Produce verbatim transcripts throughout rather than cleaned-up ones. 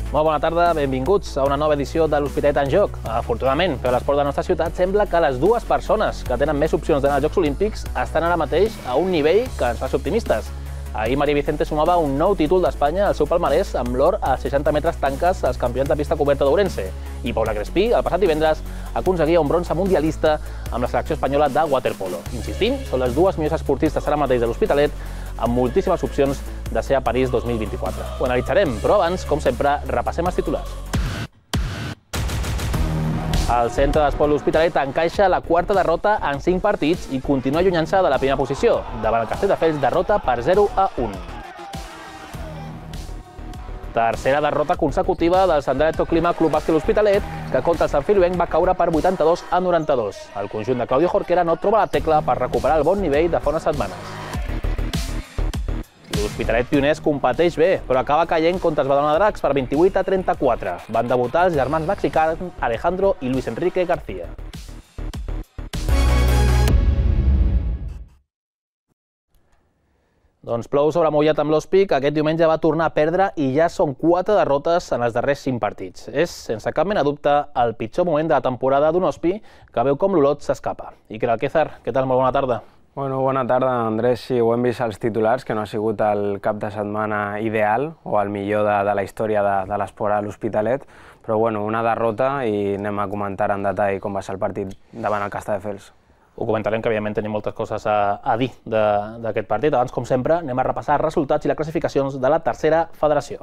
Molt bona tarda, benvinguts a una nova edició de l'Hospitalet en Joc. Afortunadament, per l'esport de la nostra ciutat, sembla que les dues persones que tenen més opcions d'anar als Jocs Olímpics estan ara mateix a un nivell que ens fa ser optimistes. Ahir Maria Vicente sumava un nou títol d'Espanya al seu palmarès amb l'or a seixanta metres tanques als campionats de pista coberta d'Ourense. I Paula Crespí, el passat divendres, aconseguia un bronze mundialista amb la selecció espanyola de waterpolo. Insistim, són les dues millors esportistes ara mateix de l'Hospitalet, amb moltíssimes opcions de ser a París dos mil vint-i-quatre. Ho analitzarem, però abans, com sempre, repassem els titulars. El centre d'esport l'Hospitalet encaixa la quarta derrota en cinc partits i continua allunyant-se de la primera posició. Davant el Castelldefels, derrota per zero a un. Tercera derrota consecutiva del Sant Andreu Clima Club Bàsquet l'Hospitalet, que contra el Sant Feliuenc va caure per vuitanta-dos a noranta-dos. El conjunt de Claudio Jorquera no troba la tecla per recuperar el bon nivell de fa unes setmanes. L'Hospitalet Pioners competeix bé, però acaba caient contra els Badalona Dracs per vint-i-vuit a trenta-quatre. Van debutar els germans mexicans Alejandro i Luis Enrique García. Doncs plou sobre mullat amb l'Hospi, que aquest diumenge va tornar a perdre i ja són quatre derrotes en els darrers cinc partits. És, sense cap mena de dubte, el pitjor moment de la temporada d'un Hospi que veu com l'Olot s'escapa. Iker Alquézar, què tal? Molt bona tarda. Bueno, bona tarda, Andrés. Sí, ho hem vist als titulars, que no ha sigut el cap de setmana ideal o el millor de, de la història de, de l'esport a l'Hospitalet, però bueno, una derrota i anem a comentar en detall com va ser el partit davant el Castelldefels. Ho comentarem, que evidentment tenim moltes coses a, a dir d'aquest partit. Abans, com sempre, anem a repassar els resultats i les classificacions de la tercera federació.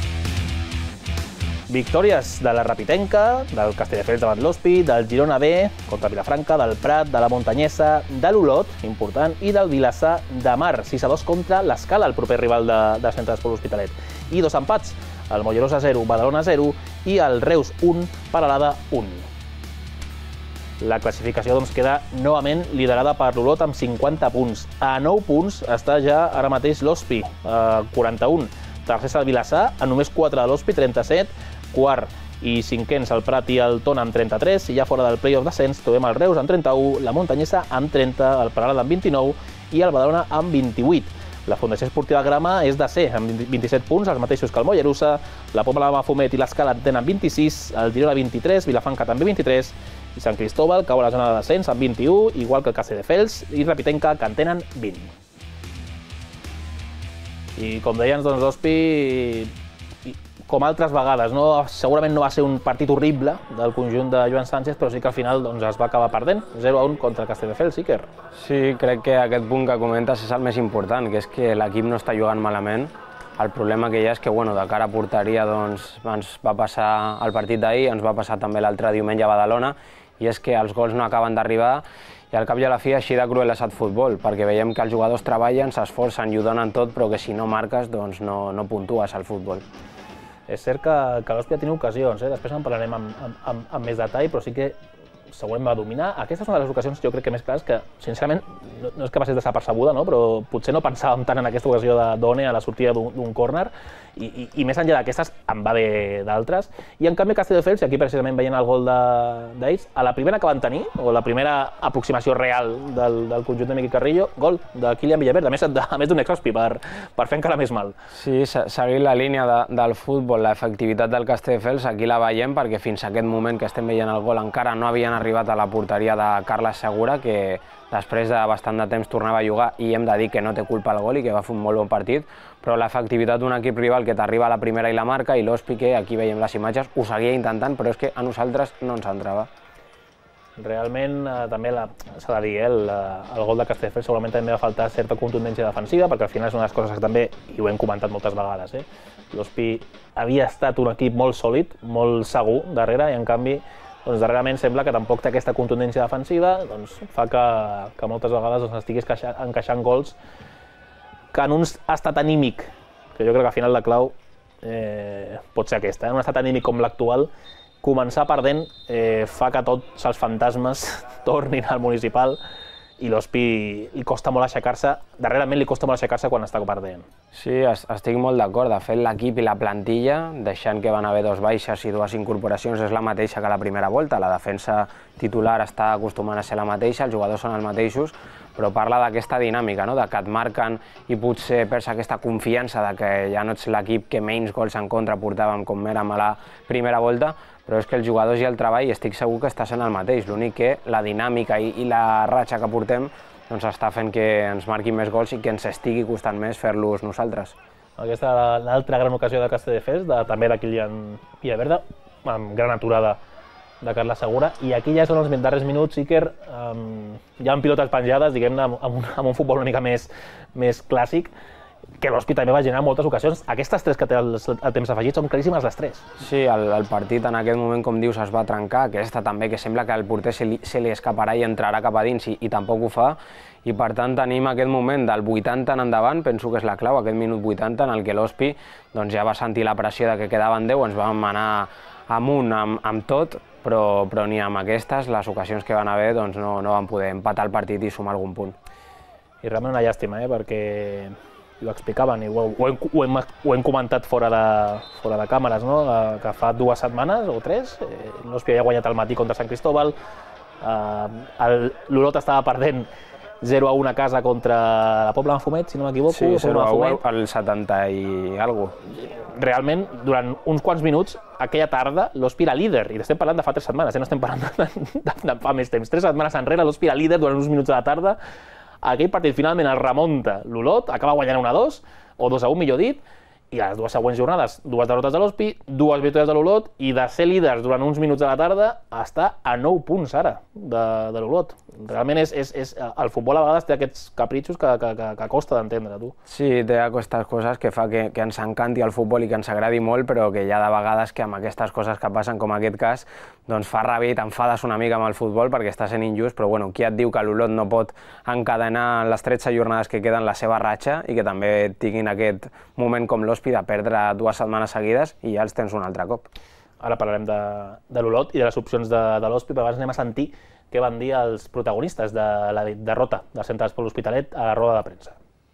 Victòries de la Rapitenca, del Castelldefels davant l'Hospi, del Girona B contra Vilafranca, del Prat, de la Montanyesa, de l'Olot, important, i del Vilassar de Mar, sis a dos contra l'Escala, el proper rival de, del centre d'esport l'Hospitalet. I dos empats, el Mollerosa zero, Badalona zero i el Reus un, Peralada un. La classificació doncs, queda novament liderada per l'Olot amb cinquanta punts. A nou punts està ja ara mateix l'Hospi, eh, quaranta-un. Tercer és el Vilassar, a només quatre de l'Hospi, trenta-set. Quart i cinquens el Prat i el Tona amb trenta-tres, i ja fora del play-off d'ascens trobem el Reus amb trenta-u, la Montanyesa amb trenta, el Peralada amb vint-i-nou i el Badalona amb vint-i-vuit. La Fundació Esportiva Grama és de C, amb vint-i-set punts, els mateixos que el Mollerussa, la Pobla de Mafumet i l'Escala tenen vint-i-sis, el Girona vint-i-tres, Vilafranca també vint-i-tres, i Sant Cristóbal cau a la zona de descens amb vint-i-u, igual que el Castelldefels i Rapitenca, que en tenen vint. I com deien, doncs, l'Hospi, com altres vegades, no? Segurament no va ser un partit horrible del conjunt de Joan Sánchez, però sí que al final doncs, es va acabar perdent, zero a un contra el Castelldefels, Iker. Sí, crec que aquest punt que comentes és el més important, que és que l'equip no està jugant malament. El problema que hi ha és que, bueno, de cara a porteria, doncs, ens va passar el partit d'ahir, ens va passar també l'altre diumenge a Badalona, i és que els gols no acaben d'arribar, i al cap i a la fi així de cruel és el futbol, perquè veiem que els jugadors treballen, s'esforcen i ho donen tot, però que si no marques, doncs no, no puntues al futbol. És cert que, que l'Hospi ha tingut ocasions, eh? Després en parlarem amb, amb, amb més detall, però sí que segurament va dominar. Aquesta és una de les ocasions, jo crec que més clares, que sincerament no, no és que va ser desapercebuda, no? Però potser no pensàvem tant en aquesta ocasió de Done a la sortida d'un córner, i, i, i més enllà d'aquestes en va haver d'altres. I en canvi Castelldefels, i aquí precisament veient el gol d'ells, a la primera que van tenir, o la primera aproximació real del, del conjunt de Miqui Carrillo, gol de Kylian Villaverde, a més, de, a més d'un ex-Hospi, per, per fer encara més mal. Sí, seguint la línia de, del futbol, l'efectivitat del Castelldefels, aquí la veiem, perquè fins a aquest moment que estem veient el gol encara no havien arribat a la porteria de Carles Segura, que després de bastant de temps tornava a jugar, i hem de dir que no té culpa el gol i que va fer un molt bon partit, però l'efectivitat d'un equip rival que t'arriba a la primera i la marca, i l'Hospi, que aquí veiem les imatges, ho seguia intentant, però és que a nosaltres no ens entrava. Realment, eh, també s'ha de dir, eh, el, el gol de Castelldefels segurament també va faltar certa contundència defensiva, perquè al final és una de les coses que també, i ho hem comentat moltes vegades, eh, l'Hospi havia estat un equip molt sòlid, molt segur darrere, i en canvi doncs darrerament sembla que tampoc té aquesta contundència defensiva, doncs fa que, que moltes vegades doncs, estiguis encaixant gols que en un estat anímic, que jo crec que al final la clau eh, pot ser aquesta, en un estat anímic com l'actual, començar perdent eh, fa que tots els fantasmes tornin al municipal, i l'Hospi li costa molt aixecar-se, darrerament li costa molt aixecar-se quan està perdent. Sí, estic molt d'acord. De fet, l'equip i la plantilla, deixant que van haver dos baixes i dues incorporacions, és la mateixa que la primera volta. La defensa titular està acostumant a ser la mateixa, els jugadors són els mateixos, però parla d'aquesta dinàmica, no? De que et marquen i potser perds aquesta confiança de que ja no ets l'equip que menys gols en contra portàvem com érem a la primera volta, però és que els jugadors i el treball estic segur que està sent el mateix, l'únic que la dinàmica i, i la ratxa que portem doncs està fent que ens marquin més gols i que ens estigui costant més fer-los nosaltres. Aquesta és l'altra gran ocasió de Castelldefels, de, també de Kylian Villaverde, amb gran aturada de Carles Segura, i aquí ja són els darrers minuts, Iker, um, ja amb pilotes penjades, diguem-ne, amb, amb, un, amb un futbol una mica més, més clàssic, que l'Hospi també va generar en moltes ocasions. Aquestes tres que té el, el temps afegit són claríssimes les tres. Sí, el, el partit en aquest moment, com dius, es va trencar, aquesta també, que sembla que el porter se li, se li escaparà i entrarà cap a dins i, i tampoc ho fa, i per tant tenim aquest moment del vuitanta en endavant, penso que és la clau, aquest minut vuitanta en el que l'Hospi doncs, ja va sentir la pressió de que quedaven deu, ens vam anar amunt amb, amb tot, però, però ni amb aquestes, les ocasions que van haver, doncs no, no van poder empatar el partit i sumar algun punt. I realment una llàstima, eh? Perquè ho explicaven i ho, ho, hem, ho, hem, ho hem comentat fora de, fora de càmeres, no? Que fa dues setmanes o tres, eh, l'Hospi havia guanyat al matí contra Sant Cristóbal, eh, l'Olot estava perdent zero a un a casa contra la Pobla de Mafumet, si no m'equivoco. Sí, zero a un al setanta i alguna cosa. Realment, durant uns quants minuts, aquella tarda, l'Hospi era líder, i estem parlant de fa tres setmanes, eh? No estem parlant de, de, de fa més temps. Tres setmanes enrere, l'Hospi era líder durant uns minuts de la tarda. Aquell partit finalment el remunta l'Olot, acaba guanyant un a dos, o dos a un, millor dit, i les dues següents jornades, dues derrotes de l'Hospi, dues victòries de l'Olot, i de ser líders durant uns minuts de la tarda, està a nou punts ara de, de l'Olot. Realment és, és, és, el futbol a vegades té aquests capritxos que, que, que, que costa d'entendre, tu. Sí, té aquestes coses que fa que, que ens encanti el futbol i que ens agradi molt, però que hi ha de vegades que amb aquestes coses que passen, com aquest cas, doncs fa ràbia i t'enfades una mica amb el futbol perquè està sent injust, però bueno, qui et diu que l'Olot no pot encadenar en les tretze jornades que queden la seva ratxa i que també tinguin aquest moment com l'Hospi de perdre dues setmanes seguides i ja els tens un altre cop. Ara parlarem de, de l'Olot i de les opcions de, de l'Hospi, però abans anem a sentir què van dir els protagonistes de la derrota dels centres per l'Hospitalet a la roda de premsa.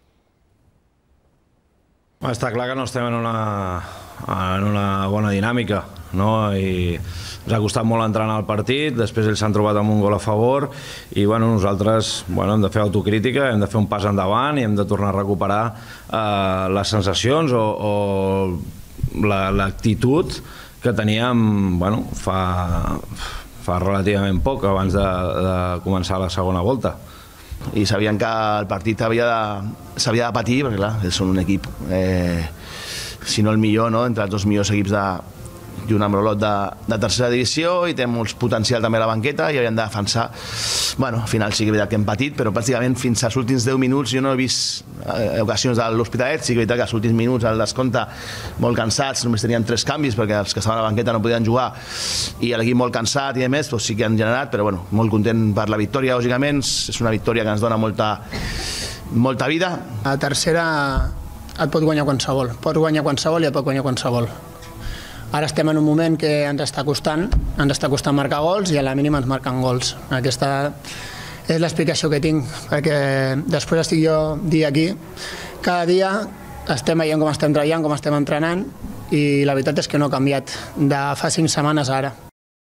Està clar que no estem en una, en una bona dinàmica, no? I ens ha costat molt entrar en el partit, després ells s'han trobat amb un gol a favor i bueno, nosaltres bueno, hem de fer autocrítica, hem de fer un pas endavant i hem de tornar a recuperar eh, les sensacions o, o l'actitud que teníem bueno, fa, fa relativament poc abans de, de començar la segona volta. I sabien que el partit s'havia de patir, perquè clar, són un equip, eh, si no el millor, no? Entre els dos millors equips de, junt amb l'Olot de, de tercera divisió, i té molt potencial també a la banqueta i havien de defensar. Bueno, al final sí que és veritat que hem patit, però pràcticament fins als últims deu minuts jo no he vist eh, ocasions de l'Hospitalet. Sí que és veritat que als últims minuts al descompte molt cansats, només tenien tres canvis perquè els que estaven a la banqueta no podien jugar i l'equip molt cansat i a més doncs sí que han generat, però bueno, molt content per la victòria, lògicament. És una victòria que ens dona molta, molta vida. A tercera et pot guanyar qualsevol, pot guanyar qualsevol i et pot guanyar qualsevol. Ara estem en un moment que ens està costant, ens està costant marcar gols i a la mínima ens marquen gols. Aquesta és l'explicació que tinc, perquè després estic jo dia aquí, cada dia estem veient com estem treballant, com estem entrenant i la veritat és que no ha canviat de fa cinc setmanes a ara.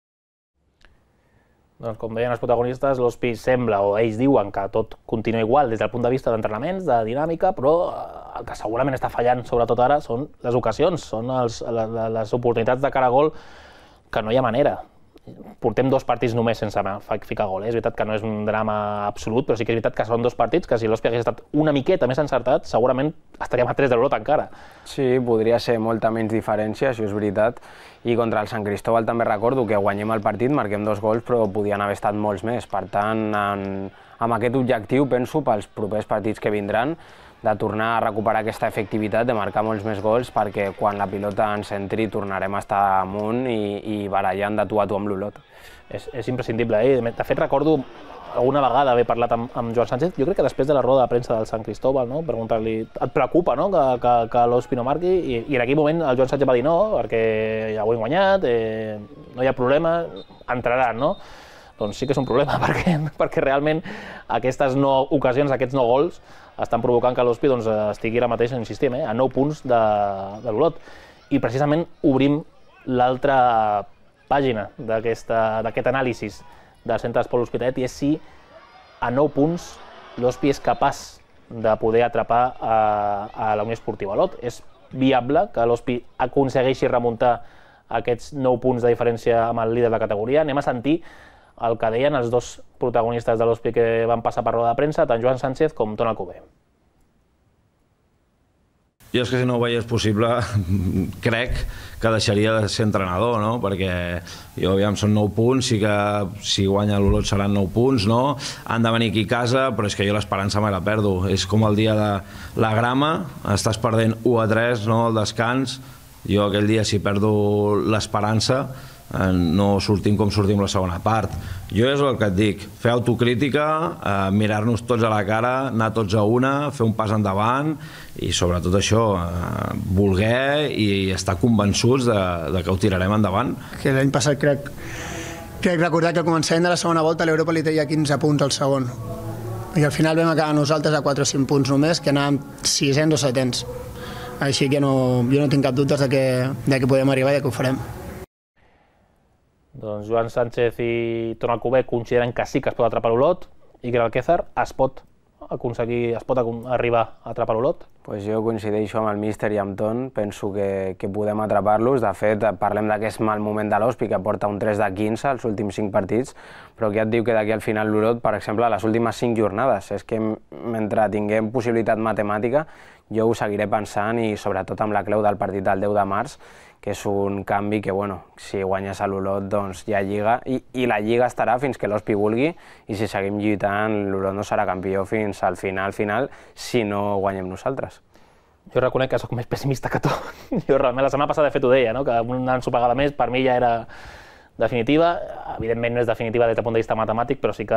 Doncs com deien els protagonistes, l'Hospi sembla, o ells diuen, que tot continua igual des del punt de vista d'entrenaments, de dinàmica, però el que segurament està fallant, sobretot ara, són les ocasions, són els, les oportunitats de cara a gol que no hi ha manera. Portem dos partits només sense ficar gol, eh? És veritat que no és un drama absolut, però sí que és veritat que són dos partits que si l'Hospi hagués estat una miqueta més encertat, segurament estaríem a tres de l'Olot encara. Sí, podria ser molta menys diferència, això és veritat, i contra el Sant Cristóbal també recordo que guanyem el partit, marquem dos gols, però podien haver estat molts més. Per tant, en, amb aquest objectiu, penso, pels propers partits que vindran, de tornar a recuperar aquesta efectivitat, de marcar molts més gols, perquè quan la pilota ens entri tornarem a estar amunt i, i barallant de tu a tu amb l'Olot. És, és imprescindible, eh? De fet, recordo alguna vegada haver parlat amb, amb Joan Sánchez, jo crec que després de la roda de premsa del Sant Cristóbal, no? Preguntar-li, et preocupa, no? que, que, que l'Hospi no marqui? I, I en aquell moment el Joan Sánchez va dir no, perquè ja ho hem guanyat, eh, no hi ha problema, entraran, no? Doncs sí que és un problema, perquè, perquè realment aquestes no ocasions, aquests no gols, estan provocant que l'Hospi doncs, estigui ara mateix, insistim, eh, a nou punts de, de l'Olot. I precisament obrim l'altra pàgina d'aquest anàlisi dels centres per l'Hospitalet, i és si a nou punts l'Hospi és capaç de poder atrapar a la Unió Esportiva Olot? És viable que l'Hospi aconsegueixi remuntar aquests nou punts de diferència amb el líder de la categoria? Anem a sentir el que deien els dos protagonistes de l'Hospi que van passar per roda de premsa, tant Joan Sánchez com Ton Alcover. Jo és que si no ho veiés possible, crec que deixaria de ser entrenador, no? Perquè jo, aviam, són nou punts, sí que si guanya l'Olot seran nou punts, no? Han de venir aquí a casa, però és que jo l'esperança me la perdo. És com el dia de la grama, estàs perdent u a tres, no?, el descans. Jo aquell dia, si perdo l'esperança, no sortim com sortim la segona part. Jo és el que et dic, fer autocrítica, eh, mirar-nos tots a la cara, anar tots a una, fer un pas endavant i sobretot això, eh, voler i estar convençuts de, de que ho tirarem endavant. Que l'any passat crec, crec recordar que al començament de la segona volta l'Europa li treia quinze punts al segon i al final vam acabar nosaltres a quatre o cinc punts només, que anàvem sisens o setens. Així que no, jo no tinc cap dubtes de que, de que podem arribar i de que ho farem. Doncs Joan Sánchez i Ton Alcover consideren que sí que es pot atrapar l'Olot i que l'Alquézar es pot aconseguir, es pot arribar a atrapar l'Olot? Pues jo coincideixo amb el míster i amb Ton, penso que, que podem atrapar-los. De fet, parlem d'aquest mal moment de l'Hospi, que porta un tres de quinze als últims cinc partits, però que ja et diu que d'aquí al final l'Olot, per exemple, les últimes cinc jornades, és que mentre tinguem possibilitat matemàtica, jo ho seguiré pensant i sobretot amb la clau del partit del deu de març, que és un canvi que, bueno, si guanyes a l'Olot, doncs hi ha Lliga, i, i la Lliga estarà fins que l'Hospi vulgui, i si seguim lluitant, l'Olot no serà campió fins al final, final, si no guanyem nosaltres. Jo reconec que sóc més pessimista que tu. Jo realment la setmana passada de fet ho deia, no? Que una ensopegada més per mi ja era definitiva. Evidentment no és definitiva des del punt de vista matemàtic, però sí que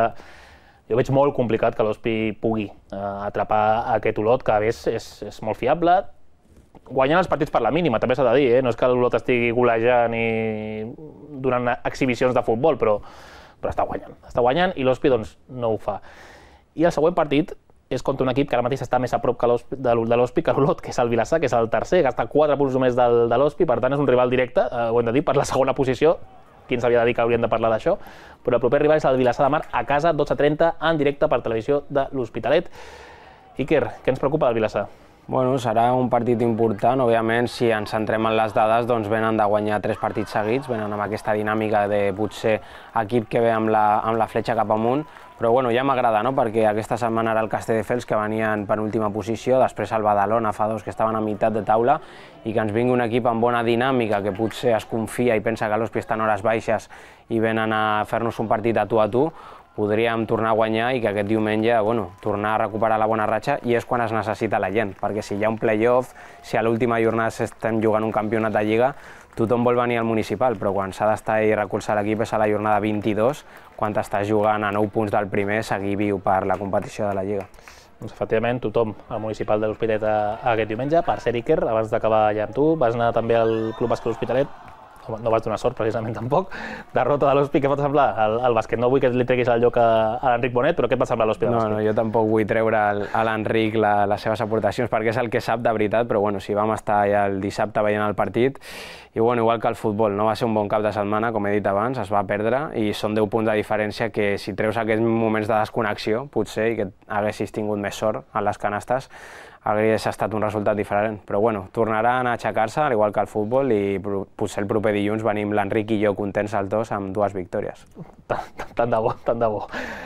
jo veig molt complicat que l'Hospi pugui eh, atrapar aquest Olot, que a més és, és molt fiable, guanyant els partits per la mínima, també s'ha de dir, eh? No és que l'Olot estigui golejant i donant exhibicions de futbol, però, però està guanyant, està guanyant i l'Hospi doncs, no ho fa. I el següent partit és contra un equip que ara mateix està més a prop que de l'Hospi que l'Olot, que és el Vilassar, que és el tercer, que està quatre punts només del, de l'Hospi, per tant és un rival directe, eh, ho hem de dir, per la segona posició. Qui ens havia de dir que hauríem de parlar d'això? Però el proper rival és el Vilassar de Mar, a casa, dotze trenta, en directe per televisió de l'Hospitalet. Iker, què ens preocupa del Vilassar? Bueno, serà un partit important, òbviament, si ens centrem en les dades, doncs venen de guanyar tres partits seguits, venen amb aquesta dinàmica de potser equip que ve amb la, amb la fletxa cap amunt, però bueno, ja m'agrada, no?, perquè aquesta setmana era el Castelldefels, que venia en penúltima posició, després el Badalona, fa dos, que estaven a meitat de taula, i que ens vingui un equip amb bona dinàmica, que potser es confia i pensa que l'Hospi està en hores baixes i venen a fer-nos un partit a tu a tu, podríem tornar a guanyar i que aquest diumenge, bueno, tornar a recuperar la bona ratxa, i és quan es necessita la gent, perquè si hi ha un play-off, si a l'última jornada estem jugant un campionat de Lliga, tothom vol venir al municipal, però quan s'ha d'estar i recolzar l'equip és a la jornada vint-i-dos, quan t'estàs jugant a nou punts del primer, seguir viu per la competició de la Lliga. Doncs efectivament, tothom al municipal de l'Hospitalet aquest diumenge. Per cert, Iker, abans d'acabar ja amb tu, vas anar també al Club Bàsquet L'Hospitalet, no vas donar sort precisament tampoc, derrota de l'Hospi, què et va semblar el bàsquet? No vull que li treguis el lloc a l'Enric Bonet, però què et va semblar l'Hospi de bàsquet? No, no, jo tampoc vull treure a l'Enric les seves aportacions, perquè és el que sap de veritat, però bueno, si vam estar ja el dissabte veient el partit, i bueno, igual que el futbol, no va ser un bon cap de setmana, com he dit abans, es va perdre, i són deu punts de diferència que si treus aquests moments de desconnexió, potser, i que haguessis tingut més sort en les canastes, hauria estat un resultat diferent, però bueno, tornaran a aixecar-se, al igual que el futbol, i potser el proper dilluns venim l'Enric i jo contents els dos amb dues victòries. Tant de bo, tant de bo.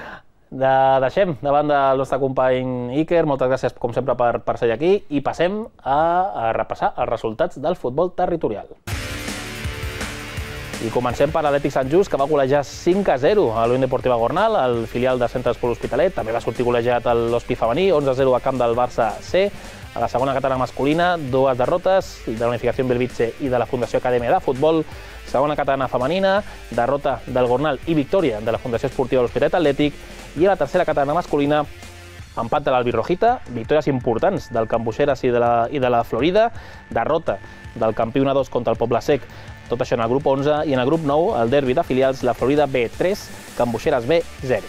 Deixem davant del nostre company Iker, moltes gràcies com sempre per ser aquí, i passem a repassar els resultats del futbol territorial. I comencem per l'Atlètic Sant Just, que va golejar cinc a zero a l'Unió Deportiva Gornal, el filial de Centre Esport L'Hospitalet. També va sortir golejat l'Hospi femení, onze a zero a camp del Barça C. A la segona catalana masculina, dues derrotes de la Unificació Belvitge i de la Fundació Acadèmia de Futbol. Segona catalana femenina, derrota del Gornal i victòria de la Fundació Esportiva de l'Hospitalet Atlètic. I a la tercera catalana masculina, empat de l'Albirrojita, victòries importants del Cambuixeres i de la, i de la Florida, derrota del Campió un a dos contra el Poble Sec. Tot això en el grup onze, i en el grup nou, el derbi de filials, la Florida B tres, Cambuixeres B zero.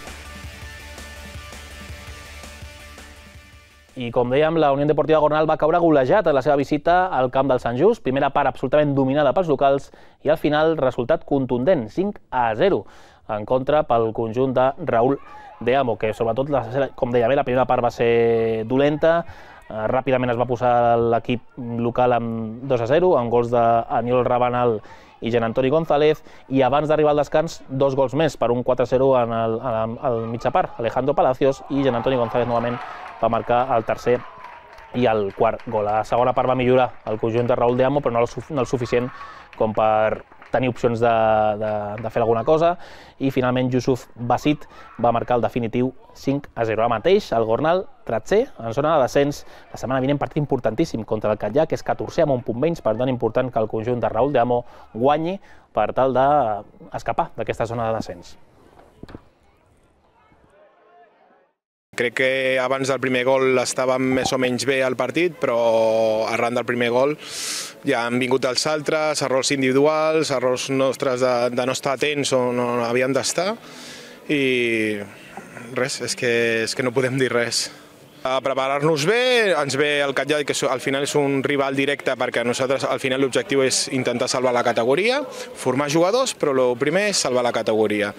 I com dèiem, la Unió Deportiva Gornal va caure golejat en la seva visita al camp del Sant Just, primera part absolutament dominada pels locals, i al final resultat contundent, cinc a zero. en contra pel conjunt de Raúl de Amo, que sobretot, com deia bé, la primera part va ser dolenta, ràpidament es va posar l'equip local amb dos a zero, amb gols d'Aniol Rabanal i Jean Antoni González, i abans d'arribar al descans, dos gols més per un quatre a zero en el, el mitja part. Alejandro Palacios i Jean Antoni González novament va marcar el tercer i el quart gol. A la segona part va millorar el conjunt de Raúl de Amo, però no el suficient com per tenir opcions de, de, de fer alguna cosa, i finalment Yusuf Basit va marcar el definitiu cinc a zero. Ara mateix el Gornal, tretzè, en zona de descens. La setmana vinent partit importantíssim contra el Catllà, que és catorzè amb un punt menys, per tant important que el conjunt de Raúl de Amo guanyi per tal d'escapar d'aquesta zona de descens. Crec que abans del primer gol estàvem més o menys bé al partit, però arran del primer gol ja han vingut els altres, errors individuals, errors nostres de, de no estar atents on no havíem d'estar, i res, és que, és que no podem dir res. A preparar-nos bé, ens ve el Catllà, que al final és un rival directe, perquè nosaltres al final l'objectiu és intentar salvar la categoria, formar jugadors, però el primer és salvar la categoria.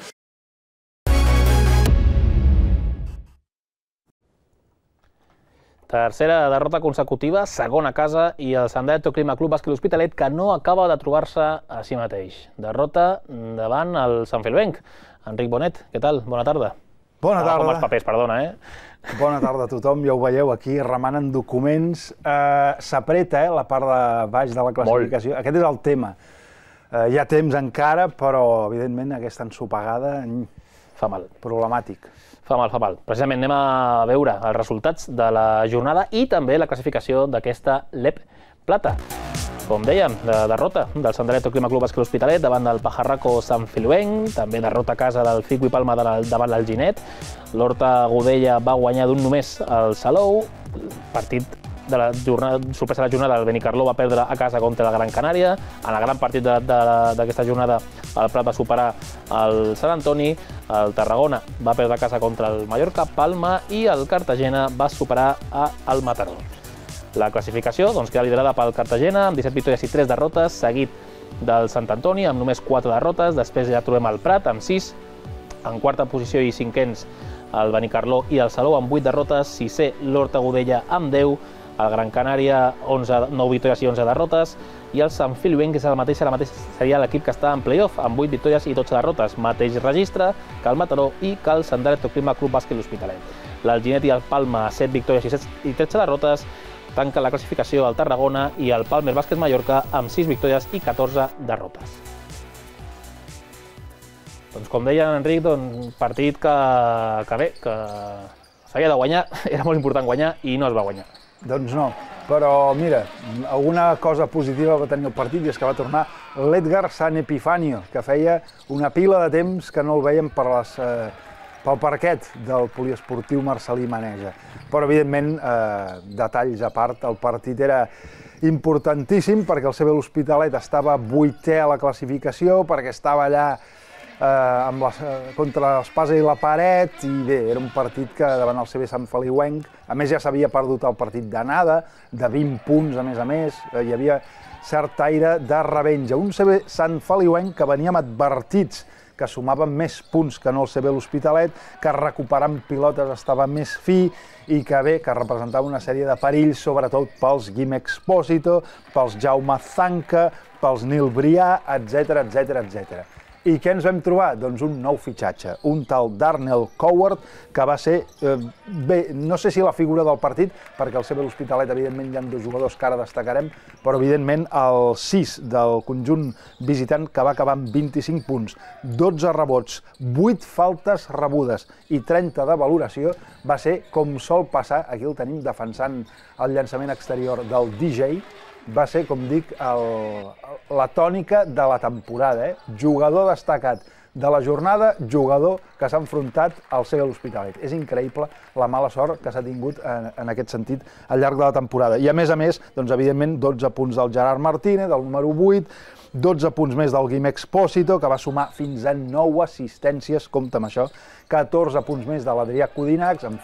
Tercera derrota consecutiva, segona a casa, i el Sant Adalto Clima Club Bàsquet L'Hospitalet, que no acaba de trobar-se a si mateix. Derrota davant el Sant Feliuenc. Enric Bonet, què tal? Bona tarda. Bona tarda. Com els papers, perdona, eh? Bona tarda a tothom, ja ho veieu aquí, remenant documents. S'apreta, eh, la part de baix de la classificació. Aquest és el tema. Hi ha temps encara, però, evidentment, aquesta ensopegada fa mal. Problemàtic. Fa mal, fa mal. Precisament anem a veure els resultats de la jornada i també la classificació d'aquesta L E P Plata. Com dèiem, de derrota del Sant Adalto Clima Club Bàsquet L'Hospitalet davant del Pajarraco Sant Feliuenc, també derrota a casa del Fico i Palma davant l'Alginet. L'Horta Godella va guanyar d'un només el Salou. Partit de la jornada, sorpresa de la jornada, el Benicarló va perdre a casa contra la Gran Canària. En el gran partit d'aquesta jornada, el Prat va superar el Sant Antoni, el Tarragona va perdre a casa contra el Mallorca, Palma, i el Cartagena va superar el Mataró. La classificació doncs, queda liderada pel Cartagena amb disset victòries i tres derrotes, seguit del Sant Antoni amb només quatre derrotes. Després ja trobem el Prat amb sis, en quarta posició i cinquens el Benicarló i el Salou amb vuit derrotes, sisè l'Horta Godella amb deu, el Gran Canària nou victòries i onze derrotes, i el Sant Feliuenc, que és el mateix, ara mateix seria l'equip que està en play-off, amb vuit victòries i dotze derrotes, mateix registre que el Mataró i que el Sant Adalto Clima Club Bàsquet L'Hospitalet. L'Alginet i el Palma, set victòries i tretze derrotes, tanca la classificació el Tarragona i el Palmer Bàsquet Mallorca amb sis victòries i catorze derrotes. Doncs com deia en Enric, doncs, partit que, que bé, que s'havia de guanyar, era molt important guanyar i no es va guanyar. Doncs no, però mira, alguna cosa positiva va tenir el partit, i és que va tornar l'Edgar San Epifanio, que feia una pila de temps que no el veiem per les, eh, pel parquet del poliesportiu Marcelí Maneja. Però, evidentment, eh, detalls a part, el partit era importantíssim perquè el C B L'Hospitalet estava vuitè a la classificació, perquè estava allà eh, amb la, contra l'espasa i la paret, i bé, era un partit que davant el C B Sant Feliuenc, a més ja s'havia perdut el partit d'anada, de vint punts a més a més, eh, hi havia cert aire de revenja. Un C B Sant Feliuenc que veníem advertits que sumaven més punts que no el C B L'Hospitalet, que recuperant pilotes estava més fi i que bé, que representava una sèrie de perills, sobretot pels Guim Expósito, pels Jaume Zanca, pels Nil Brià, etcètera, etcètera, etcètera. I què ens vam trobar? Doncs un nou fitxatge, un tal Darnell Coward, que va ser, eh, bé, no sé si la figura del partit, perquè al C B L'Hospitalet, evidentment, hi ha dos jugadors que ara destacarem, però, evidentment, el sis del conjunt visitant, que va acabar amb vint-i-cinc punts, dotze rebots, vuit faltes rebudes i trenta de valoració, va ser com sol passar, aquí el tenim defensant el llançament exterior del D J, va ser, com dic, el, la tònica de la temporada. Eh? Jugador destacat de la jornada, jugador que s'ha enfrontat al C B L'Hospitalet. És increïble la mala sort que s'ha tingut en, en aquest sentit al llarg de la temporada. I a més a més, doncs, evidentment, dotze punts del Gerard Martínez, del número vuit, dotze punts més del Guim Expósito, que va sumar fins a nou assistències, compte amb això, catorze punts més de l'Adrià Codinacs, en fi.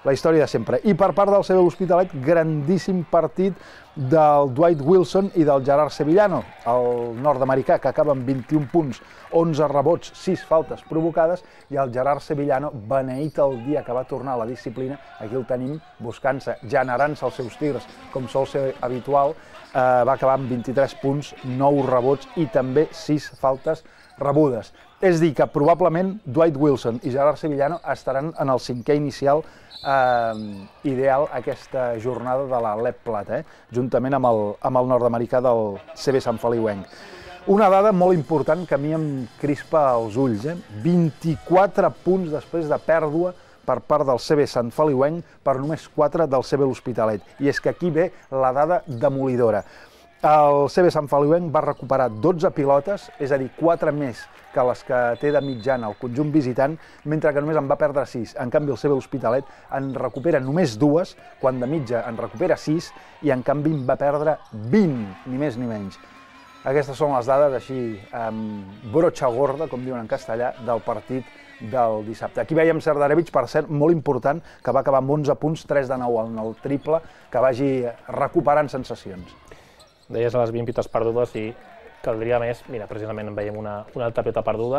la història de sempre. I per part del C B l'Hospitalet, grandíssim partit del Dwight Wilson i del Gerard Sevillano, el nord-americà, que acaba amb vint-i-un punts, onze rebots, sis faltes provocades, i el Gerard Sevillano, beneït el dia que va tornar a la disciplina, aquí el tenim buscant-se, generant-se els seus tirs, com sol ser habitual, eh, va acabar amb vint-i-tres punts, nou rebots i també sis faltes rebudes. És dir, que probablement Dwight Wilson i Gerard Sevillano estaran en el cinquè inicial eh, ideal aquesta jornada de la L E P Plata, eh? juntament amb el, amb el nord-americà del C B Sant Feliuenc. Una dada molt important que a mi em crispa els ulls, eh? vint-i-quatre punts després de pèrdua per part del C B Sant Feliuenc per només quatre del C B l'Hospitalet. I és que aquí ve la dada demolidora. El C B Sant Feliuenc va recuperar dotze pilotes, és a dir, quatre més que les que té de mitjana el conjunt visitant, mentre que només en va perdre sis. En canvi, el C B l'Hospitalet en recupera només dues, quan de mitja en recupera sis, i en canvi en va perdre vint, ni més ni menys. Aquestes són les dades així, amb broxa gorda, com diuen en castellà, del partit del dissabte. Aquí veiem Serdarevic, per cert, molt important, que va acabar amb onze punts, tres de nou en el triple, que vagi recuperant sensacions. Deies a les vint pilotes perdudes i caldria més. Mira, precisament en veiem una, una altra pilota perduda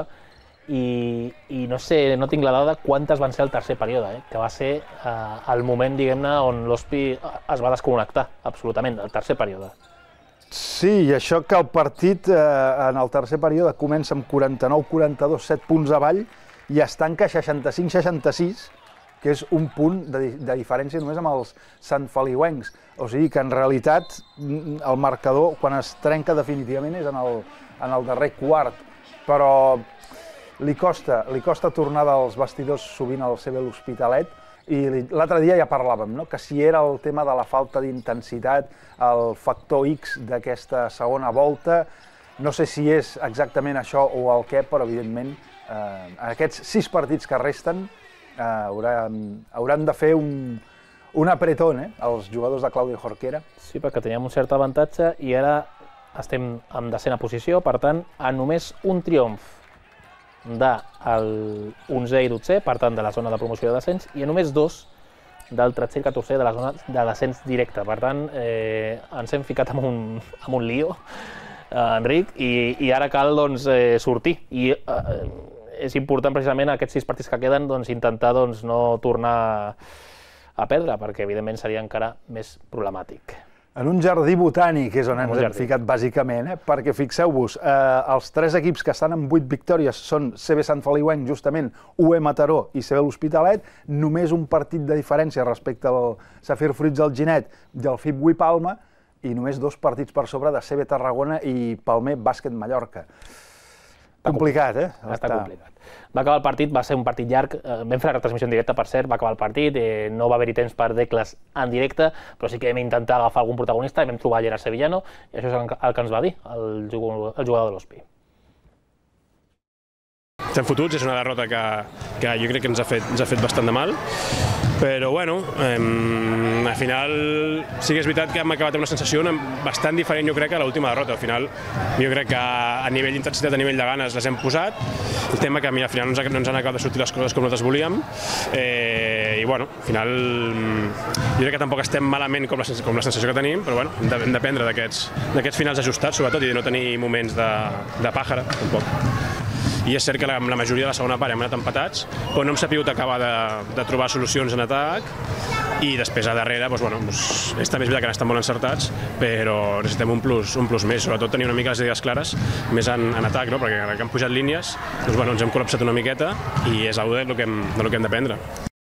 i, i no sé, no tinc la dada quantes van ser al tercer període, eh? que va ser eh, el moment, diguem-ne, on l'Hospi es va desconnectar, absolutament, el tercer període. Sí, i això que el partit eh, en el tercer període comença amb quaranta-nou quaranta-dos, set punts avall, i es tanca seixanta-cinc seixanta-sis, que és un punt de, de diferència només amb els Sant Feliuencs. O sigui que en realitat el marcador, quan es trenca definitivament, és en el, en el darrer quart. Però li costa, li costa tornar dels vestidors sovint al C B l'Hospitalet, i l'altre dia ja parlàvem, no? que si era el tema de la falta d'intensitat, el factor X d'aquesta segona volta, no sé si és exactament això o el què, però evidentment eh, en aquests sis partits que resten eh, hauran, hauran de fer un, un apretón, eh, els jugadors de Claudio Jorquera. Sí, perquè teníem un cert avantatge i ara estem en desena posició, per tant, a només un triomf del onzè i dotzè, per tant, de la zona de promoció de descens, i a només dos del tretzè i catorzè de la zona de descens directe. Per tant, eh, ens hem ficat en un, en un lío, eh, Enric, i, i ara cal doncs, eh, sortir. I eh, és important, precisament, aquests sis partits que queden, doncs, intentar doncs, no tornar a perdre, perquè, evidentment, seria encara més problemàtic. En un jardí botànic és on ens hem ficat, bàsicament, eh? perquè fixeu-vos, eh, els tres equips que estan amb vuit victòries són C B Sant Feliuenc, justament, U E Mataró i C B l'Hospitalet, només un partit de diferència respecte al Safir Fruits Alginet i el F I B Ui Palma, i només dos partits per sobre de C B Tarragona i Palmer Bàsquet Mallorca. Complicat, eh? Està complicat. Va acabar el partit, va ser un partit llarg, vam fer la retransmissió en directe, per cert, va acabar el partit, eh, no va haver-hi temps per Decles en directe, però sí que vam intentar agafar algun protagonista i vam trobar Gerard Sevillano, i això és el que ens va dir el jugador, el jugador de l'Hospi. Estem fotuts, és una derrota que, que jo crec que ens ha fet, ens ha fet bastant de mal, però bueno, eh, al final sí que és veritat que hem acabat amb una sensació bastant diferent, jo crec, que a l'última derrota. Al final jo crec que a nivell d'intensitat, a nivell de ganes les hem posat, el tema que al final no ens, no ens han acabat de sortir les coses com nosaltres volíem, eh, i bueno, al final jo crec que tampoc estem malament com la, com la sensació que tenim, però bueno, hem d'aprendre d'aquests finals ajustats, sobretot, i de no tenir moments de, de pàjara, tampoc. I és cert que la, la majoria de la segona part hem anat empatats, però no hem sabut acabar de, de trobar solucions en atac, i després a darrere doncs, bueno, doncs, està més bé que han estat molt encertats, però necessitem un plus, un plus més, sobretot tenir una mica les idees clares, més en, en atac, no? perquè ara que han pujat línies doncs, bueno, ens hem col·lapsat una miqueta i és una del que hem, del que hem d'aprendre.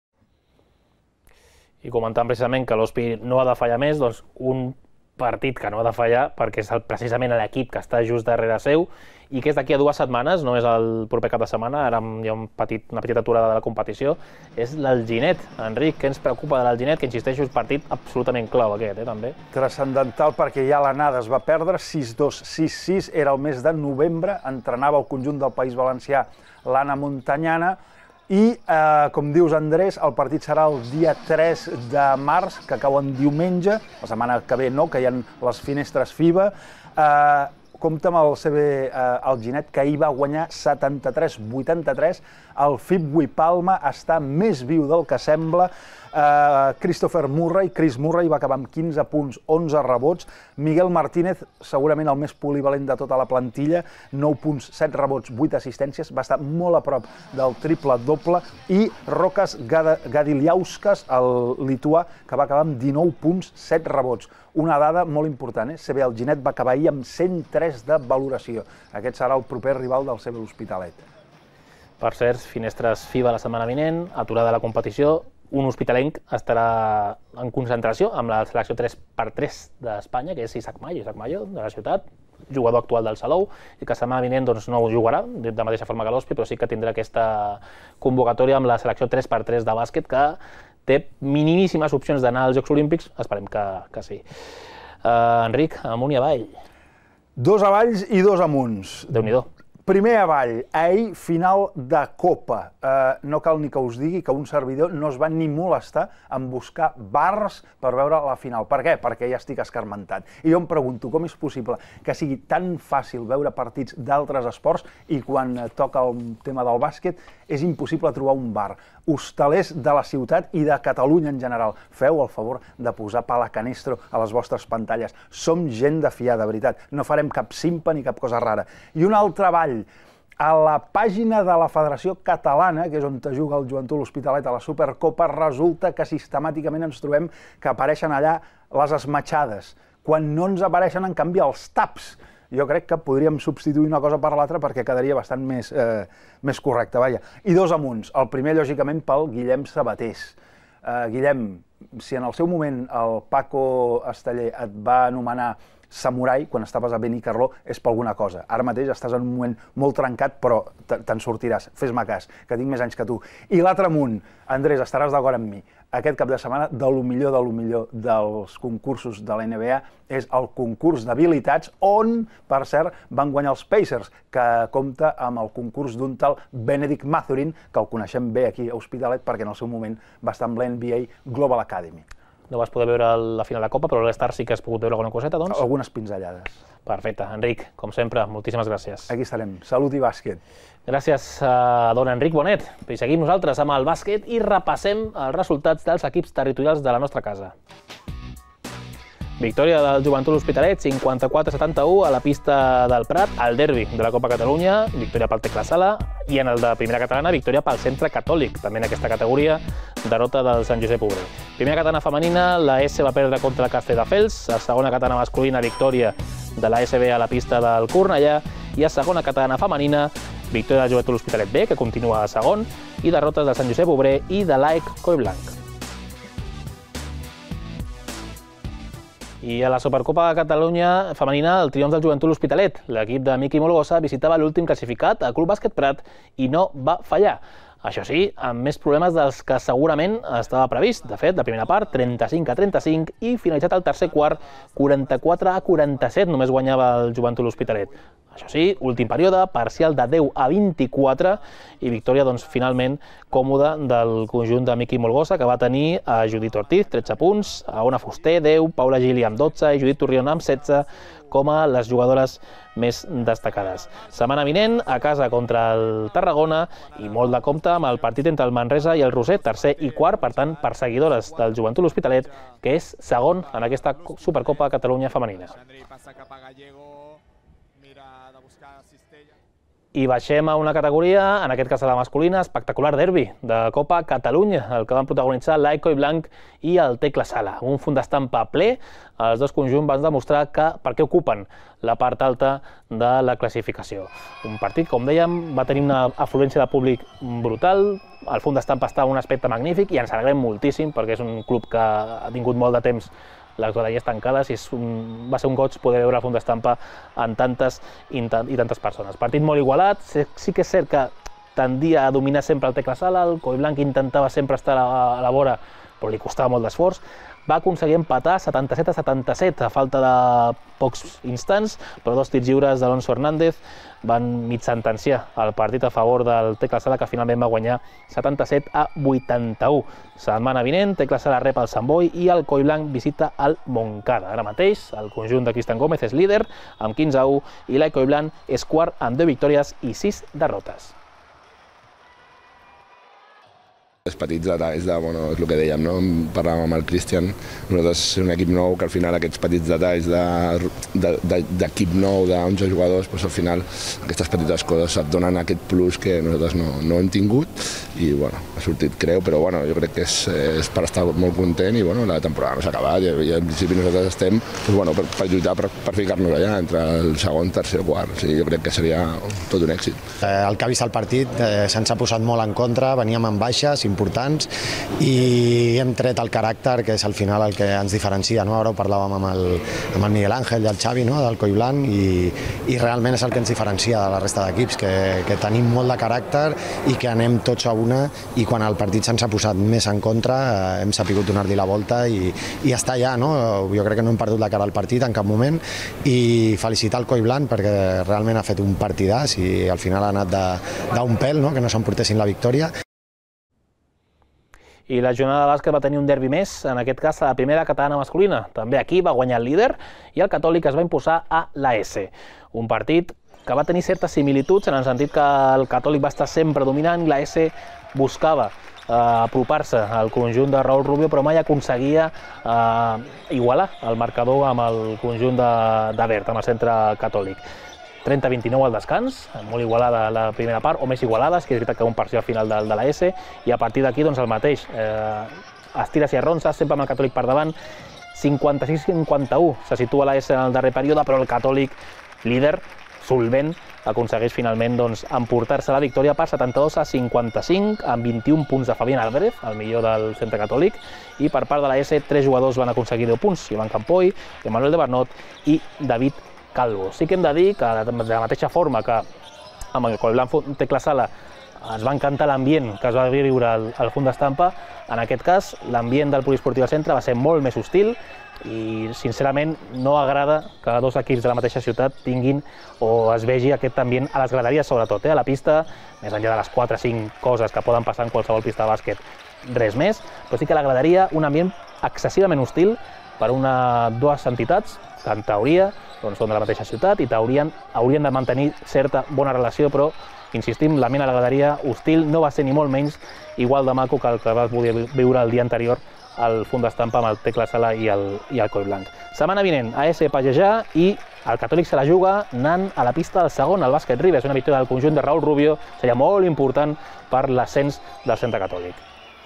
I comentant precisament que l'Hospi no ha de fallar més, doncs un partit que no ha de fallar perquè és el, precisament l'equip que està just darrere seu i que és d'aquí a dues setmanes, no és el proper cap de setmana, ara hi ha un petit, una petita aturada de la competició, és l'Alginet. Enric, què ens preocupa de l'Alginet? Que insisteixo, és un partit absolutament clau aquest, eh, també. Transcendental perquè ja l'anada es va perdre, sis dos sis sis, era el mes de novembre, entrenava el conjunt del País Valencià l'Anna Montanyana, i, eh, com dius, Andrés, el partit serà el dia tres de març, que cau en diumenge, la setmana que ve no, que hi ha les finestres FIBA. Eh, compta amb el C B Alginet, que ahir va guanyar setanta-tres a vuitanta-tres. El F I B Palma està més viu del que sembla. Christopher Murray, Chris Murray, va acabar amb quinze punts, onze rebots. Miguel Martínez, segurament el més polivalent de tota la plantilla, nou punts, set rebots, vuit assistències, va estar molt a prop del triple-doble. I Rokas Gadiliauskas, el lituà, que va acabar amb dinou punts, set rebots. Una dada molt important, eh? C B Alginet va acabar ahir amb cent tres de valoració. Aquest serà el proper rival del C B L'Hospitalet. Per cert, finestres F I B A la setmana vinent, aturada la competició. Un hospitalenc estarà en concentració amb la selecció tres per tres d'Espanya, que és Isaac Mayo, Isaac Mayo, de la ciutat, jugador actual del Salou, i que la setmana vinent no ho jugarà de mateixa forma que l'Hospi, però sí que tindrà aquesta convocatòria amb la selecció tres per tres de bàsquet, que té minimíssimes opcions d'anar als Jocs Olímpics, esperem que sí. Enric, amunt i avall. Dos avalls i dos amunts. Déu-n'hi-do. Primer avall, ahir final de Copa. No cal ni que us digui que un servidor no es va ni molestar en buscar bars per veure la final. Per què? Perquè ja estic escarmentat. I jo em pregunto com és possible que sigui tan fàcil veure partits d'altres esports i quan toca el tema del bàsquet és impossible trobar un bar. Hostalers de la ciutat i de Catalunya en general, feu el favor de posar pala canestro a les vostres pantalles. Som gent de fiar, de veritat. No farem cap simpa ni cap cosa rara. I un altre avall. A la pàgina de la Federació Catalana, que és on juga el Joventut L'Hospitalet a la Supercopa, resulta que sistemàticament ens trobem que apareixen allà les esmatxades, quan no ens apareixen, en canvi, els taps. Jo crec que podríem substituir una cosa per l'altra perquè quedaria bastant més, eh, més correcte. Vaja. I dos amunts. El primer, lògicament, pel Guillem Sabatés. Eh, Guillem, si en el seu moment el Paco Esteller et va anomenar samurai quan estaves a Benicarló, és per alguna cosa. Ara mateix estàs en un moment molt trencat, però te'n sortiràs. Fes-me cas, que tinc més anys que tu. I l'altre amunt, Andrés, estaràs d'acord amb mi. Aquest cap de setmana, de lo millor de lo millor dels concursos de la N B A és el concurs d'habilitats, on, per cert, van guanyar els Pacers, que compta amb el concurs d'un tal Benedict Mathurin, que el coneixem bé aquí a Hospitalet, perquè en el seu moment va estar amb l'N B A Global Academy. No vas poder veure la final de Copa, però a l'Star sí que has pogut veure alguna coseta, doncs? Algunes pinzellades. Perfecte. Enric, com sempre, moltíssimes gràcies. Aquí estarem. Salut i bàsquet. Gràcies a don Enric Bonet. I seguim nosaltres amb el bàsquet i repassem els resultats dels equips territorials de la nostra casa. Victòria del Joventut L'Hospitalet, cinquanta-quatre a setanta-u a la pista del Prat, al derbi de la Copa Catalunya, victòria pel Tecla Sala, i en el de Primera Catalana, victòria pel Centre Catòlic, també en aquesta categoria, derrota del Sant Josep Obrer. Primera Catalana femenina, la S va perdre contra el Castelldefels, a segona Catalana masculina, victòria de la S B a la pista del Cornellà, i a segona Catalana femenina, victòria del Joventut L'Hospitalet B, que continua a segon, i derrotes del Sant Josep Obrer i de l'A E C Collblanc. I a la Supercopa de Catalunya femenina, el triomf del Joventut L'Hospitalet. L'equip de Miqui Molgosa visitava l'últim classificat, el Club Bàsquet Prat, i no va fallar. Això sí, amb més problemes dels que segurament estava previst. De fet, la primera part, trenta-cinc a trenta-cinc, i finalitzat el tercer quart, quaranta-quatre a quaranta-set, només guanyava el Joventut L'Hospitalet. Això sí, últim període, parcial de deu a vint-i-quatre, i victòria, doncs, finalment, còmoda del conjunt de Miqui Molgosa, que va tenir a Judit Ortiz, tretze punts, a Ona Fuster, deu, Paula Gili amb dotze i Judit Torrion amb setze, com a les jugadores més destacades. Setmana vinent, a casa contra el Tarragona, i molt de compte amb el partit entre el Manresa i el Roser, tercer i quart, per tant, perseguidores del Joventut L'Hospitalet, que és segon en aquesta Supercopa de Catalunya femenina. I baixem a una categoria, en aquest cas a la masculina, espectacular derbi de Copa Catalunya, el que van protagonitzar l'A E C Collblanc i el Tecla Sala. Un fund d'estampa ple, els dos conjunts van demostrar que per què ocupen la part alta de la classificació. Un partit, com dèiem, va tenir una afluència de públic brutal, el fund d'estampa està en un aspecte magnífic i ens alegrem moltíssim perquè és un club que ha tingut molt de temps les galeries tancades i és un, va ser un goig poder veure el fund d'estampa en tantes i, i tantes persones. Partit molt igualat, sí que és cert que tendia a dominar sempre el Tecla Sala, el Collblanc intentava sempre estar a la vora, però li costava molt d'esforç. Va aconseguir empatar setanta-set a setanta-set a falta de pocs instants, però dos tirs lliures d'Alonso Hernández van mig sentenciar el partit a favor del Tecla Sala, que finalment va guanyar setanta-set a vuitanta-u. Setmana vinent, Tecla Sala rep el Sant Boi i el Collblanc visita el Montcada. Ara mateix, el conjunt de Cristian Gómez és líder amb quinze a u i el Collblanc és quart amb deu victòries i sis derrotes. Els petits detalls, de, bueno, és el que dèiem, no? Parlàvem amb el Cristian, nosaltres som un equip nou que al final aquests petits detalls d'equip nou, d'onze jugadors, doncs al final aquestes petites coses et donen aquest plus que nosaltres no, no hem tingut i bueno, ha sortit creu, però bueno, jo crec que és, és per estar molt content i bueno, la temporada no s'ha acabat i, i en principi nosaltres estem doncs, bueno, per, per lluitar per, per ficar-nos allà entre el segon, tercer o quart, o sigui, jo crec que seria tot un èxit. Eh, el que ha vist el partit eh, se'ns ha posat molt en contra, veníem amb baixes importants i hem tret el caràcter, que és al final el que ens diferencia, no? Ara ho parlàvem amb el, amb el Miguel Ángel i el Xavi, no? Del Collblanc, i, i realment és el que ens diferencia de la resta d'equips, que, que tenim molt de caràcter i que anem tots a una, i quan el partit se'ns ha posat més en contra eh, hem sapigut donar-li la volta i, i està allà, no? Jo crec que no hem perdut la cara al partit en cap moment i felicitar el Collblanc perquè realment ha fet un partidàs i al final ha anat d'un pèl, no? Que no s'emportessin la victòria. I la jornada de bàsquet va tenir un derbi més, en aquest cas a la primera catalana masculina. També aquí va guanyar el líder i el Catòlic es va imposar a l'A S. Un partit que va tenir certes similituds en el sentit que el Catòlic va estar sempre dominant i l'A S buscava eh, apropar-se al conjunt de Raúl Rubio, però mai aconseguia eh, igualar el marcador amb el conjunt de, de Bert, amb el centre catòlic. trenta a vint-i-nou al descans, molt igualada la primera part, o més igualades, que és veritat que un parcial final de, de l'A S, i a partir d'aquí doncs, el mateix. Eh, estires i arronses, sempre amb el Catòlic per davant, cinquanta-sis a cinquanta-u se situa l'A S en el darrer període, però el Catòlic, líder, solvent, aconsegueix finalment doncs, emportar-se la victòria per setanta-dos a cinquanta-cinc, amb vint-i-un punts de Fabián Álvarez, el millor del centre catòlic, i per part de l'A S, tres jugadors van aconseguir deu punts, Ivan Campoy, Emmanuel de Bernot i David Calvo. Sí que hem de dir que de la mateixa forma que amb el Collblanc Tecla Sala ens va encantar l'ambient que es va viure al, al Font d'Estampa, en aquest cas l'ambient del Poliesportiu del Centre va ser molt més hostil i sincerament no agrada que dos equips de la mateixa ciutat tinguin o es vegi aquest ambient a les graderies sobretot, eh? A la pista, més enllà de les quatre o cinc coses que poden passar en qualsevol pista de bàsquet, res més, però sí que a la graderia un ambient excessivament hostil per una dues entitats que en teoria doncs, són de la mateixa ciutat i haurien, haurien de mantenir certa bona relació, però insistim, l'ambient a la graderia hostil no va ser ni molt menys igual de maco que el que va poder viure el dia anterior al Font d'Estampa amb el Tecla Sala i el, i el Collblanc. Setmana vinent, A S Pallejà i el Catòlic se la juga anant a la pista del segon, al Bàsquet Ribes, una victòria del conjunt de Raúl Rubio, seria molt important per l'ascens del centre catòlic.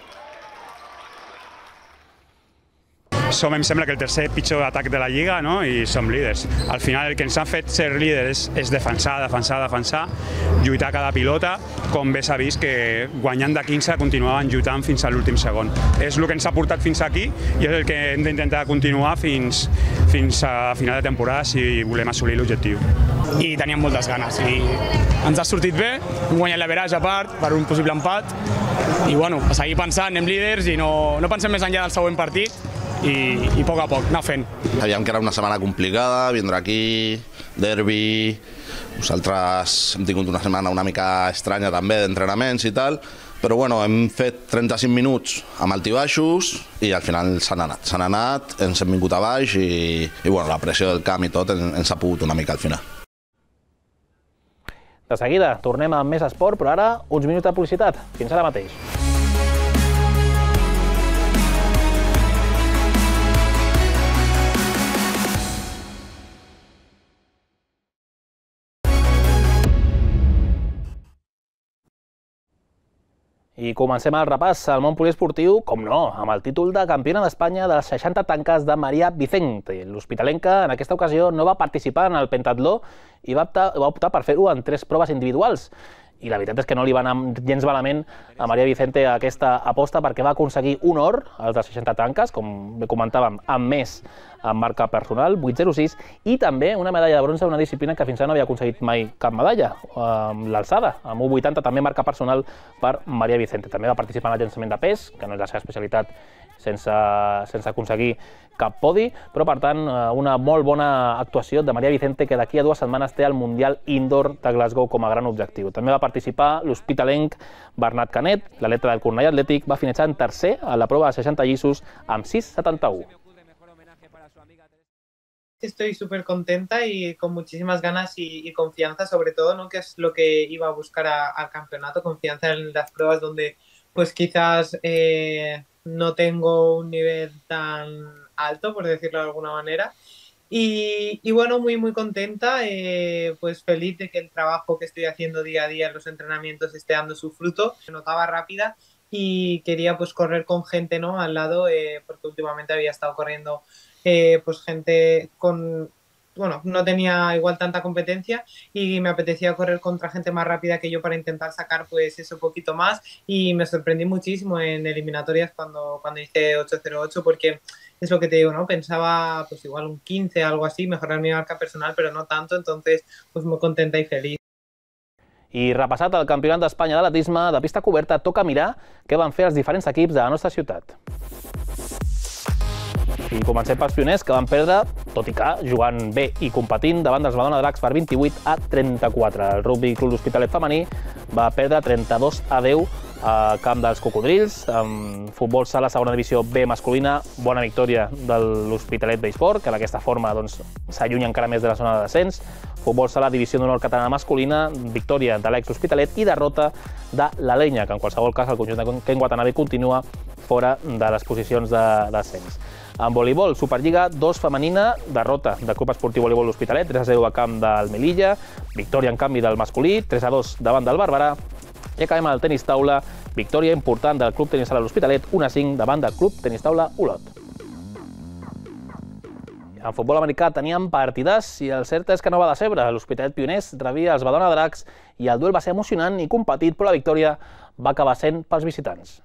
Som, em sembla, que el tercer pitjor atac de la Lliga, no? I som líders. Al final el que ens ha fet ser líders és defensar, defensar, defensar, lluitar cada pilota, com bé s'ha vist que guanyant de quinze continuaven lluitant fins a l'últim segon. És el que ens ha portat fins aquí i és el que hem d'intentar continuar fins, fins a final de temporada si volem assolir l'objectiu. I teníem moltes ganes i ens ha sortit bé, hem guanyat l'average a part per un possible empat i bueno, a seguir pensant, anem líders i no, no pensem més enllà del següent partit i, i a poc a poc, anar fent. Sabíem que era una setmana complicada, vindre aquí, derbi, nosaltres hem tingut una setmana una mica estranya també d'entrenaments i tal, però bueno, hem fet trenta-cinc minuts amb altibaixos i al final s'han anat, s'han anat, ens hem vingut a baix i, i bueno, la pressió del camp i tot ens ha pogut una mica al final. De seguida, tornem amb més esport, però ara uns minuts de publicitat. Fins ara mateix. I comencem el repàs al món poliesportiu, com no, amb el títol de campiona d'Espanya de les seixanta tanques de Maria Vicente. L'hospitalenca en aquesta ocasió no va participar en el pentatló i va optar, va optar per fer-ho en tres proves individuals. I la veritat és que no li va anar gens malament a Maria Vicente aquesta aposta perquè va aconseguir un or, els de seixanta tanques, com bé comentàvem, amb més amb marca personal, vuit zero sis, i també una medalla de bronze, una disciplina que fins ara no havia aconseguit mai cap medalla, l'alçada, amb un vuitanta, també marca personal per Maria Vicente. També va participar en el llançament de pes, que no és la seva especialitat, sense, sense aconseguir cap podi, però per tant una molt bona actuació de Maria Vicente, que d'aquí a dues setmanes té el Mundial Indoor de Glasgow com a gran objectiu. També va participar l'hospitalenc Bernat Canet, l'atleta del Cornellà Atlètic, va finalitzar en tercer a la prova de seixanta lliços amb sis setanta-u. Estoy súper contenta y con muchísimas ganas y, y confianza, sobre todo, ¿no? Que es lo que iba a buscar a, al campeonato, confianza en las pruebas donde pues quizás eh, no tengo un nivel tan alto, por decirlo de alguna manera. Y, y bueno, muy muy contenta, eh, pues feliz de que el trabajo que estoy haciendo día a día en los entrenamientos esté dando su fruto. Me notaba rápida y quería pues correr con gente, ¿no?, al lado, eh, porque últimamente había estado corriendo eh, pues gente con... Bueno, no tenía igual tanta competencia y me apetecía correr contra gente más rápida que yo para intentar sacar pues eso poquito más, y me sorprendí muchísimo en eliminatorias cuando, cuando hice ocho cero ocho, porque es lo que te digo, ¿no? Pensaba pues igual un quince, algo así, mejorar mi marca personal, pero no tanto, entonces pues muy contenta y feliz. I repassat el Campionat d'Espanya d'atletisme de pista coberta, toca mirar què van fer els diferents equips de la nostra ciutat. I comencem pels pioners, que van perdre, tot i que jugant bé i competint, davant dels Badalona Dracs per vint-i-vuit a trenta-quatre. El Rugby Club L'Hospitalet femení va perdre trenta-dos a deu al camp dels Cocodrils. En futbol sala, segona divisió B masculina, bona victòria de l'Hospitalet Besport, que d'aquesta forma s'allunya encara més de la zona de descens. Futbol sala, divisió d'honor catalana masculina, victòria de l'ex-Hospitalet i derrota de l'Alenya, que en qualsevol cas el conjunt de Ken Watanabe continua fora de les posicions de descens. En voleibol, Superliga dos femenina, derrota del Club Esportiu Voleibol L'Hospitalet, tres a zero a camp del Melilla, victòria en canvi del masculí, tres a dos davant del Barberà, i acabem al tenis taula, victòria important del Club Tenis Sala L'Hospitalet, un a cinc davant del Club Tenis Taula Olot. En futbol americà teníem partidàs i el cert és que no va decebre. L'Hospitalet Pioners rebia els Badalona Dracs i el duel va ser emocionant i competit, però la victòria va acabar sent pels visitants.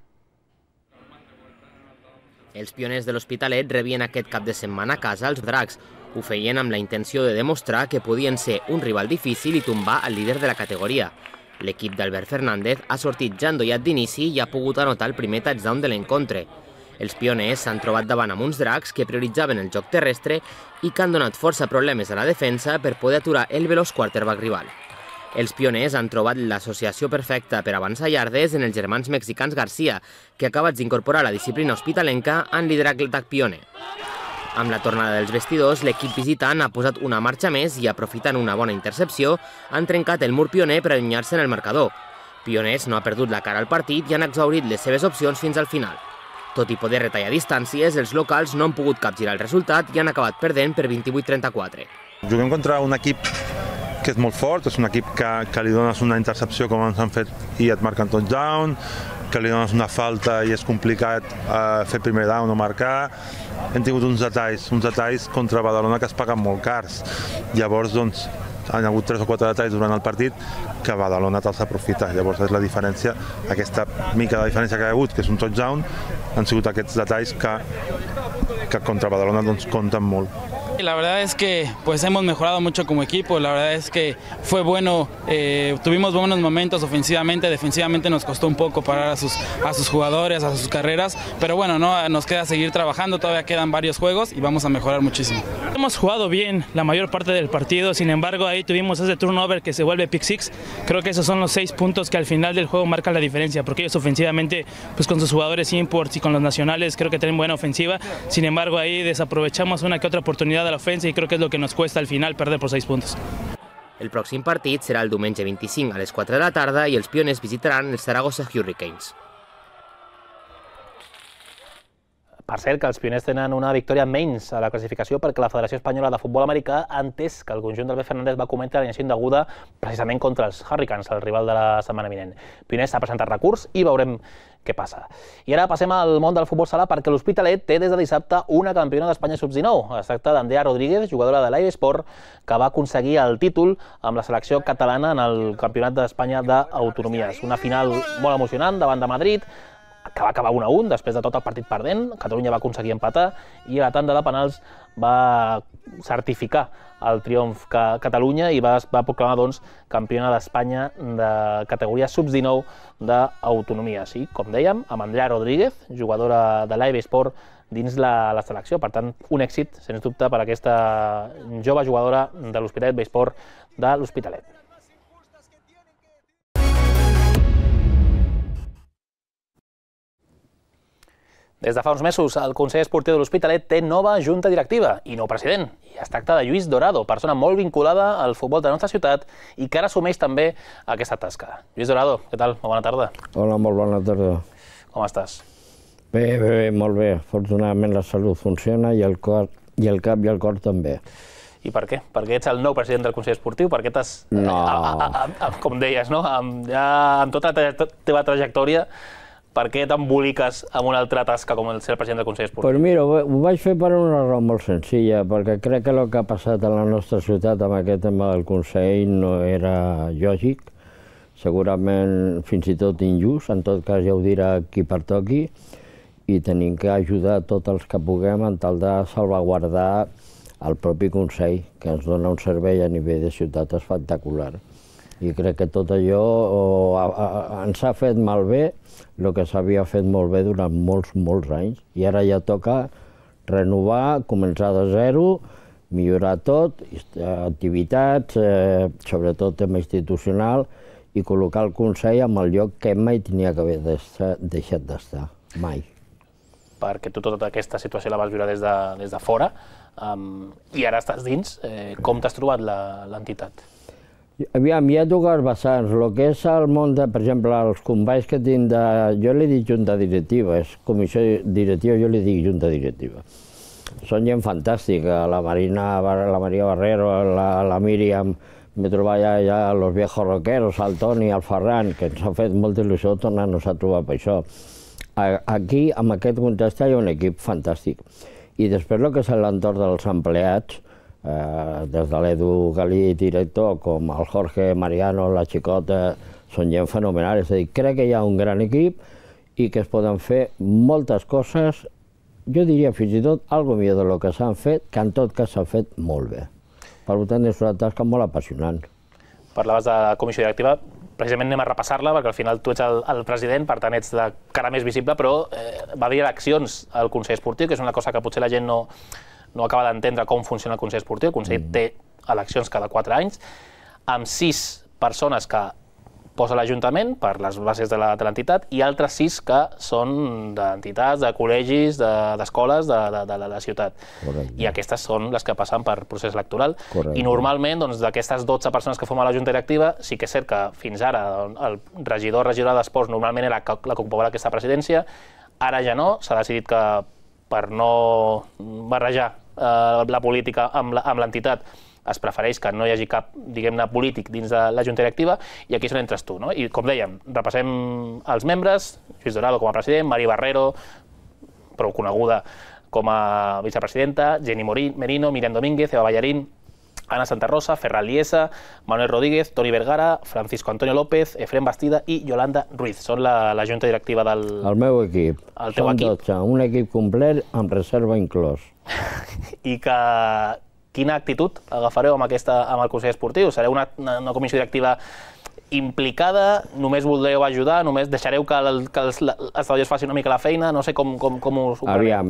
Els pioners de l'Hospitalet rebien aquest cap de setmana a casa els Dracs. Ho feien amb la intenció de demostrar que podien ser un rival difícil i tombar el líder de la categoria. L'equip d'Albert Fernández ha sortit ja endollat d'inici i ha pogut anotar el primer touchdown de l'encontre. Els pioners s'han trobat davant amb uns Dracs que prioritzaven el joc terrestre i que han donat força problemes a la defensa per poder aturar el veloç quarterback rival. Els pioners han trobat l'associació perfecta per avançar iardes en els germans mexicans Garcia, que acabats d'incorporar la disciplina hospitalenca han liderat l'atac pioner. Amb la tornada dels vestidors, l'equip visitant ha posat una marxa més i, aprofitant una bona intercepció, han trencat el mur pioner per allunyar-se en el marcador. Pioners no ha perdut la cara al partit i han exhaurit les seves opcions fins al final. Tot i poder retallar distàncies, els locals no han pogut capgirar el resultat i han acabat perdent per vint-i-vuit a trenta-quatre. Juguem contra un equip que és molt fort, és un equip que, que li dones una intercepció com ens han fet i et marquen touchdown, que li dones una falta i és complicat eh, fer primer down o marcar. Hem tingut uns detalls, uns detalls contra Badalona que es paguen molt cars. Llavors, doncs, han hagut tres o quatre detalls durant el partit que Badalona te'ls aprofita. Llavors és la diferència, aquesta mica de diferència que hi ha hagut, que és un touchdown, han sigut aquests detalls que, que contra Badalona doncs, compten molt. La verdad es que pues hemos mejorado mucho como equipo, la verdad es que fue bueno, eh, tuvimos buenos momentos ofensivamente, defensivamente nos costó un poco parar a sus, a sus jugadores, a sus carreras, pero bueno, no, nos queda seguir trabajando, todavía quedan varios juegos y vamos a mejorar muchísimo. Hemos jugado bien la mayor parte del partido, sin embargo ahí tuvimos ese turnover que se vuelve pick six. Creo que esos son los seis puntos que al final del juego marcan la diferencia, porque ellos ofensivamente pues con sus jugadores imports y con los nacionales creo que tienen buena ofensiva, sin embargo ahí desaprovechamos una que otra oportunidad de la ofensa y creo que es lo que nos cuesta al final perder por seis puntos. El pròxim partit serà el diumenge vint-i-cinc a les quatre de la tarda i els pioners visitaran els Saragossa Hurricanes. Per cert, que els pioners tenen una victòria menys a la classificació perquè la Federació Espanyola de Futbol Americà ha entès que el conjunt d'Albert Fernández va cometre l'alineació indeguda precisament contra els Hurricanes, el rival de la setmana vinent. Pioners s'ha presentat recurs i veurem què passa. I ara passem al món del futbol sala perquè l'Hospitalet té des de dissabte una campiona d'Espanya sub dinou. Es tracta d'Andrea Rodríguez, jugadora de l'Aire Sport, que va aconseguir el títol amb la selecció catalana en el Campionat d'Espanya d'Autonomies. Una final molt emocionant davant de Madrid, que va acabar un a un després de tot el partit perdent. Catalunya va aconseguir empatar i a la tanda de penals va certificar el triomf que Catalunya i va, va proclamar doncs, campiona d'Espanya de categoria sub dinou d'autonomia. Sí, com dèiem, amb Andrea Rodríguez, jugadora de l'A E B Sport dins la, la selecció. Per tant, un èxit, sens dubte, per aquesta jove jugadora de l'Hospitalet Besport de l'Hospitalet. Des de fa uns mesos, el Consell Esportiu de l'Hospitalet té nova junta directiva i nou president. I es tracta de Lluís Dorado, persona molt vinculada al futbol de la nostra ciutat i que ara assumeix també aquesta tasca. Lluís Dorado, què tal? Molt bona tarda. Hola, molt bona tarda. Com estàs? Bé, bé, bé, molt bé. Afortunadament la salut funciona i el cor, i el cap i el cor també. I per què? Perquè ets el nou president del Consell Esportiu? Per què t'has, no. a, a, a, com deies, no? Amb, ja, amb tota la teva trajectòria, per què t'emboliques amb una altra tasca com el ser el president del Consell Esportiu? Pues mira, ho vaig fer per una raó molt senzilla, perquè crec que el que ha passat a la nostra ciutat amb aquest tema del Consell no era lògic, segurament fins i tot injust, en tot cas ja ho dirà qui pertoqui, i tenim que ajudar tots els que puguem en tal de salvaguardar el propi Consell, que ens dona un servei a nivell de ciutat espectacular. I crec que tot allò o, a, a, ens ha fet malbé el que s'havia fet molt bé durant molts, molts anys. I ara ja toca renovar, començar de zero, millorar tot, activitats, eh, sobretot tema institucional, i col·locar el Consell en el lloc que mai tenia que haver deixat d'estar, mai. Perquè tu tota aquesta situació la vas viure des de, des de fora um, i ara estàs dins. Eh, com t'has trobat l'entitat? Aviam, hi ha dues vessants. El que és el món de, per exemple, els companys que tinc de... Jo li dic junta directiva, és comissió directiva, jo li dic junta directiva. Són gent fantàstica, la Marina, la Maria Barrero, la, la Míriam, m'he trobat ja, ja los viejos rockeros, el Toni, el Ferran, que ens ha fet molta il·lusió tornar-nos a trobar per això. Aquí, amb aquest context, hi ha un equip fantàstic. I després el que és l'entorn dels empleats, eh, des de l'Edu Galí, director, com el Jorge Mariano, la Xicota, són gent fenomenal. És a dir, crec que hi ha un gran equip i que es poden fer moltes coses, jo diria fins i tot alguna millor del que s'han fet, que en tot cas s'han fet molt bé. Per tant, és una tasca molt apassionant. Parlaves de comissió directiva. Precisament anem a repassar-la, perquè al final tu ets el, el president, per tant ets de cara més visible, però eh, va haver eleccions al Consell Esportiu, que és una cosa que potser la gent no, no acaba d'entendre com funciona el Consell Esportiu. El Consell mm. té eleccions cada quatre anys, amb sis persones que posa l'Ajuntament per les bases de l'entitat i altres sis que són d'entitats, de col·legis, d'escoles de, de, de, de la ciutat. Correcte. I aquestes són les que passen per procés electoral. Correcte. I normalment, doncs, d'aquestes dotze persones que formen la Junta Directiva, sí que és cert que fins ara el regidor o regidora d'Esports normalment era la que ocupava aquesta presidència, ara ja no, s'ha decidit que per no barrejar eh, la política amb l'entitat es prefereix que no hi hagi cap, diguem-ne, polític dins de la Junta Directiva, i aquí és on entres tu, no? I com dèiem, repassem els membres: Lluís Dorado com a president, Mari Barrero, prou coneguda com a vicepresidenta, Jenny Merino, Miriam Domínguez, Eva Ballarín, Ana Santa Rosa, Ferran Liesa, Manuel Rodríguez, Toni Vergara, Francisco Antonio López, Efrem Bastida i Yolanda Ruiz. Són la, la Junta Directiva del... El meu equip. El teu Són equip. dotze, un equip complet amb reserva inclòs. I que... Quina actitud agafareu amb, aquesta, amb el Consell Esportiu? Sereu una, una, una comissió directiva implicada? Només voldreu ajudar? Només deixareu que, el, que els, els treballadors facin una mica la feina? No sé com, com, com us ho preneu. Aviam,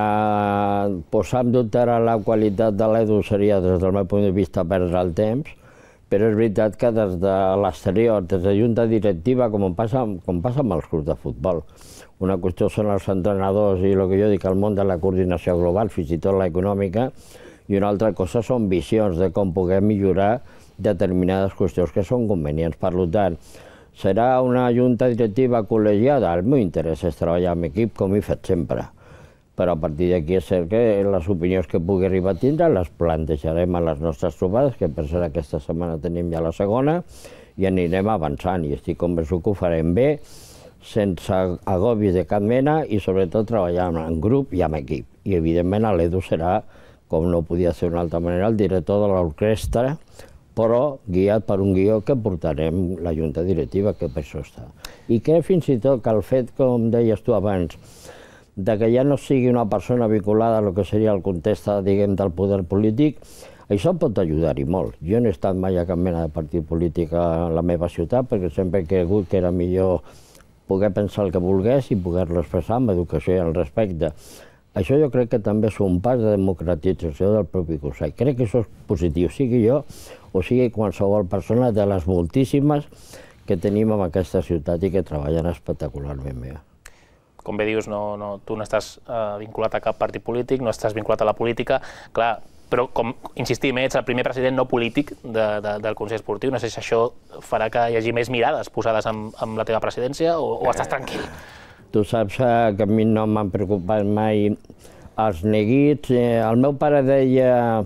eh, posar en dubte la qualitat de l'Edu seria, des del meu punt de vista, perdre el temps, però és veritat que des de l'exterior, des de junta directiva, com passa, com passa amb els clubs de futbol, una qüestió són els entrenadors i el que jo dic, el món de la coordinació global, fins i tot l'econòmica, i una altra cosa són visions de com puguem millorar determinades qüestions que són convenients. Per tant, serà una junta directiva col·legiada? El meu interès és treballar amb equip, com he fet sempre. Però a partir d'aquí és cert que les opinions que pugui arribar a tindre les plantejarem a les nostres trobades, que per cert aquesta setmana tenim ja la segona, i anirem avançant. I estic convençut que ho farem bé, sense agobis de cap mena, i sobretot treballant en grup i amb equip. I evidentment l'Edu serà, com no podia ser d'una altra manera, el director de l'orquestra, però guiat per un guió que portarem la Junta Directiva, que per això està. I crec fins i tot que el fet, com deies tu abans, de que ja no sigui una persona vinculada a el que seria el context, diguem, del poder polític, això pot ajudar-hi molt. Jo no he estat mai a cap mena de partit polític a la meva ciutat, perquè sempre he cregut que era millor poder pensar el que volgués i poder-lo expressar amb educació i el respecte. Això jo crec que també és un pas de democratització del propi Consell. Crec que això és positiu, sigui jo o sigui qualsevol persona de les moltíssimes que tenim en aquesta ciutat i que treballen espectacularment bé. Com bé dius, no, no, tu no estàs uh, vinculat a cap partit polític, no estàs vinculat a la política, clar, però com insistim, ets el primer president no polític de, de, del Consell Esportiu, no sé si això farà que hi hagi més mirades posades en, en la teva presidència o, o estàs tranquil? Tu saps que a mi no m'han preocupat mai els neguits. El meu pare deia,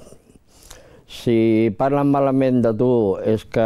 si parlen malament de tu és que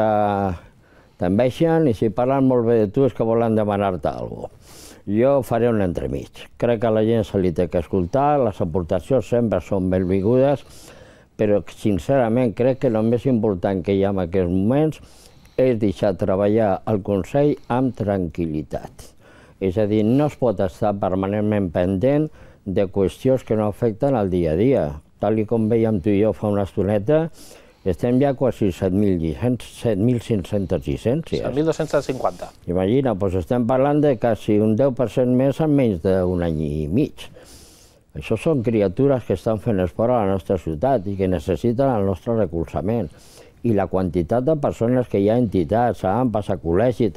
t'enveixen i si parlen molt bé de tu és que volen demanar-te alguna cosa. Jo faré un entremig. Crec que a la gent se li té que escoltar, les aportacions sempre són benvingudes, però sincerament crec que el més important que hi ha en aquests moments és deixar treballar el Consell amb tranquil·litat. És a dir, no es pot estar permanentment pendent de qüestions que no afecten el dia a dia. Tal com veiem tu i jo fa una estoneta, estem ja quasi set mil cinc-centes llicències. set mil dos-cents cinquanta. Imagina, doncs estem parlant de quasi un deu per cent més en menys d'un any i mig. Això són criatures que estan fent esport a la nostra ciutat i que necessiten el nostre recolzament. I la quantitat de persones que hi ha entitats, a AMPAs, a col·legis,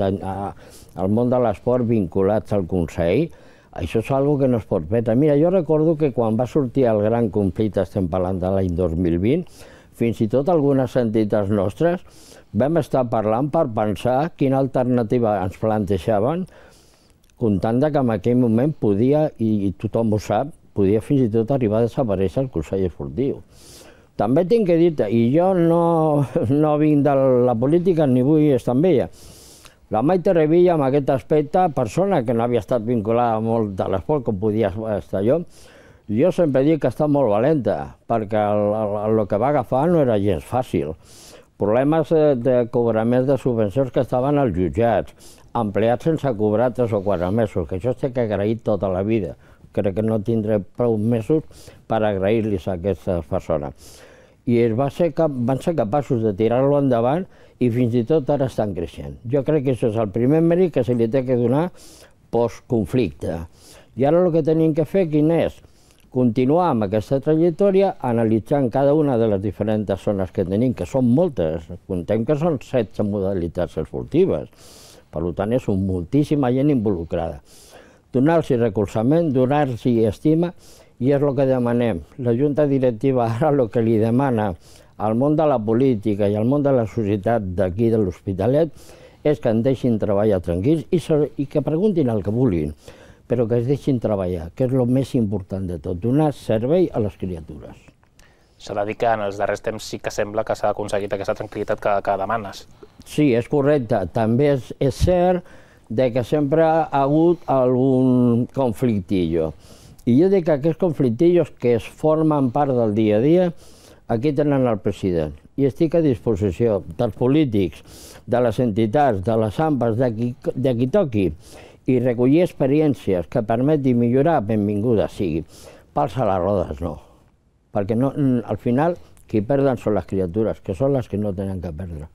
al món de l'esport vinculats al Consell, això és una cosa que no es pot perdre. Mira, jo recordo que quan va sortir el gran conflicte, estem parlant de l'any dos mil vint, fins i tot algunes entitats nostres vam estar parlant per pensar quina alternativa ens plantejaven, comptant que en aquell moment podia, i tothom ho sap, podia fins i tot arribar a desaparèixer el Consell Esportiu. També tinc que dir-te, i jo no, no vinc de la política ni vull estar amb ella, la Maite Revilla, en aquest aspecte, persona que no havia estat vinculada molt de l'esport, com podia estar jo, jo sempre dic que està molt valenta, perquè el, el, el que va agafar no era gens fàcil. Problemes de cobraments de subvencions que estaven als jutjats, empleats sense cobrar tres o quatre mesos, que això s'ha que agrair tota la vida. Crec que no tindré prou mesos per agrair-los a aquestes persones. I va ser, van ser capaços de tirar-lo endavant i fins i tot ara estan creixent. Jo crec que això és el primer mèrit que se li té que donar post-conflicte. I ara el que tenim que fer, quin és? Continuar amb aquesta trajectòria, analitzant cada una de les diferents zones que tenim, que són moltes, contem que són setze modalitats esportives. Per tant, és moltíssima gent involucrada. Donar-los recolzament, donar-los estima, i és el que demanem. La Junta Directiva ara el que li demana al món de la política i al món de la societat d'aquí de l'Hospitalet és que en deixin treballar tranquils i, i que preguntin el que vulguin, però que es deixin treballar, que és el més important de tot, donar servei a les criatures. S'ha de dir que en els darrers temps sí que sembla que s'ha aconseguit aquesta tranquil·litat que, que demanes. Sí, és correcte. També és, és cert de que sempre ha hagut algun conflictillo. I jo dic que aquests conflictillos que es formen part del dia a dia, aquí tenen el president. I estic a disposició dels polítics, de les entitats, de les AMPAs, de qui, de qui toqui, i recollir experiències que permetin millorar, benvinguda sigui. Pals a les rodes, no. Perquè no, al final qui perden són les criatures, que són les que no tenen que perdre.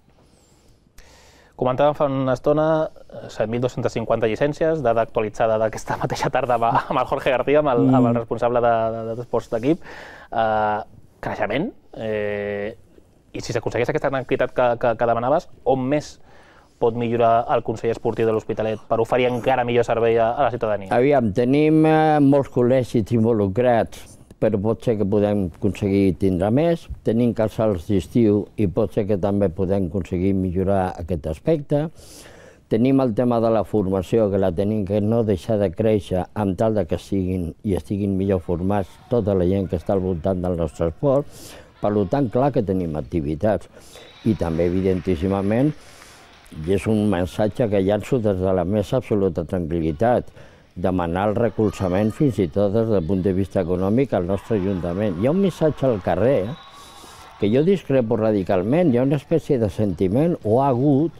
Comentàvem fa una estona set mil dos-centes cinquanta llicències, dada actualitzada d'aquesta mateixa tarda amb el Jorge García, amb el, amb el responsable d'esports d'equip. Uh, creixement. Eh, I si s'aconsegueix aquesta tranquil·litat que, que, que demanaves, on més pot millorar el Consell Esportiu de l'Hospitalet per oferir encara millor servei a, a la ciutadania? Aviam, tenim eh, molts col·legis involucrats, però pot ser que podem aconseguir tindre més. Tenim casals d'estiu i pot ser que també podem aconseguir millorar aquest aspecte. Tenim el tema de la formació, que la tenim que no deixar de créixer amb tal de que siguin i estiguin millor formats tota la gent que està al voltant del nostre esport. Per tant, clar que tenim activitats. I també, evidentíssimament, i és un missatge que llanço des de la més absoluta tranquil·litat, demanar el recolzament fins i tot des del punt de vista econòmic al nostre Ajuntament. Hi ha un missatge al carrer eh, que jo discrepo radicalment, hi ha una espècie de sentiment, o ha hagut,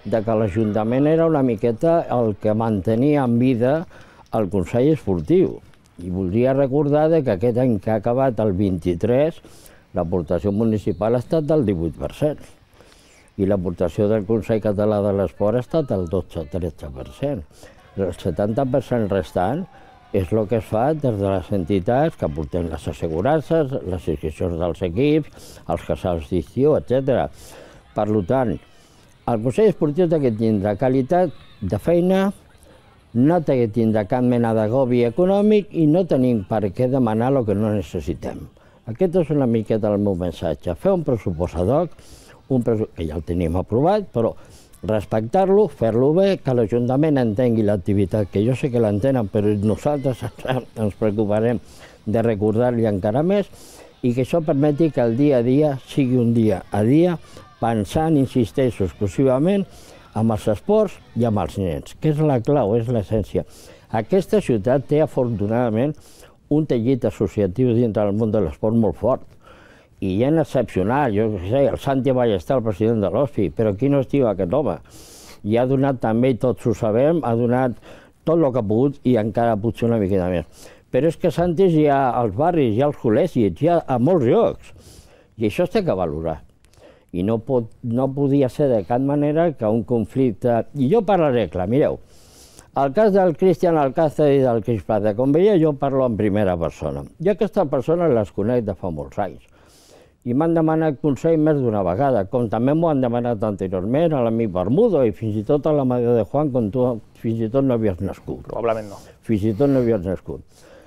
de que l'Ajuntament era una miqueta el que mantenia en vida el Consell Esportiu. I voldria recordar que aquest any que ha acabat el vint-i-tres, l'aportació municipal ha estat del divuit per cent i l'aportació del Consell Català de l'Esport ha estat del dotze tretze per cent. El setanta per cent restant és el que es fa des de les entitats que aporten les assegurances, les inscripcions dels equips, els casals d'estiu, etcètera. Per tant, el Consell Esportiu té que tindre qualitat de feina, no té que tindre cap mena d'agobi econòmic i no tenim per què demanar el que no necessitem. Aquest és una miqueta el meu missatge. Fer un pressupost ad hoc, un pressupost que ja el tenim aprovat, però respectar-lo, fer-lo bé, que l'Ajuntament entengui l'activitat, que jo sé que l'entenen, però nosaltres ens preocuparem de recordar-li encara més, i que això permeti que el dia a dia sigui un dia a dia, pensant, insisteixo, exclusivament amb els esports i amb els nens, que és la clau, és l'essència. Aquesta ciutat té, afortunadament, un teixit associatiu dintre del món de l'esport molt fort. I hi ha excepcional, jo què sé, el Santi Ballester, el president de l'O S P I, però qui no estima aquest home? I ha donat també, i tots ho sabem, ha donat tot el que ha pogut i encara potser una miqueta més. Però és que Santi hi ha als barris, hi ha als col·legis, hi ha a molts llocs. I això es té que valorar. I no, pot, no podia ser de cap manera que un conflicte... I jo parlaré clar, mireu, el cas del Cristian Alcácer i del Cris Plata, com veia, jo parlo en primera persona. Jo aquestes persones les conec de fa molts anys. I m'han demanat consell més d'una vegada, com també m'ho han demanat anteriorment a l'amic Bermudo i fins i tot a la mare de Juan, quan tu fins i tot no havies nascut. Probablement no. Fins i tot no havies nascut.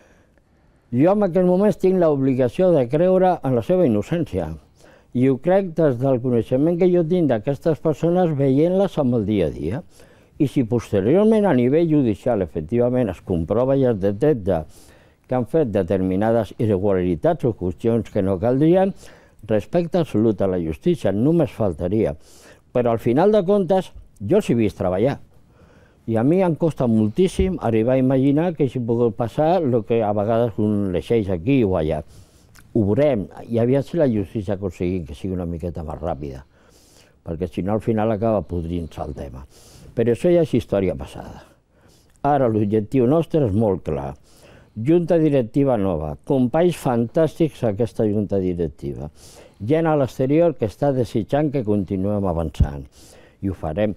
Jo en aquells moments tinc l'obligació de creure en la seva innocència. I ho crec des del coneixement que jo tinc d'aquestes persones veient-les amb el dia a dia. I si posteriorment a nivell judicial efectivament es comprova i es detecta que han fet determinades irregularitats o qüestions que no caldrien, respecte absolut a la justícia, només faltaria. Però al final de comptes, jo els he vist treballar. I a mi em costa moltíssim arribar a imaginar que hagi pogut passar el que a vegades un llegeix aquí o allà. Ho veurem, i aviat si la justícia aconseguim que sigui una miqueta més ràpida, perquè si no al final acaba podrint-se el tema. Però això ja és història passada. Ara l'objectiu nostre és molt clar. Junta directiva nova, companys fantàstics a aquesta junta directiva. Gent a l'exterior que està desitjant que continuem avançant. I ho farem.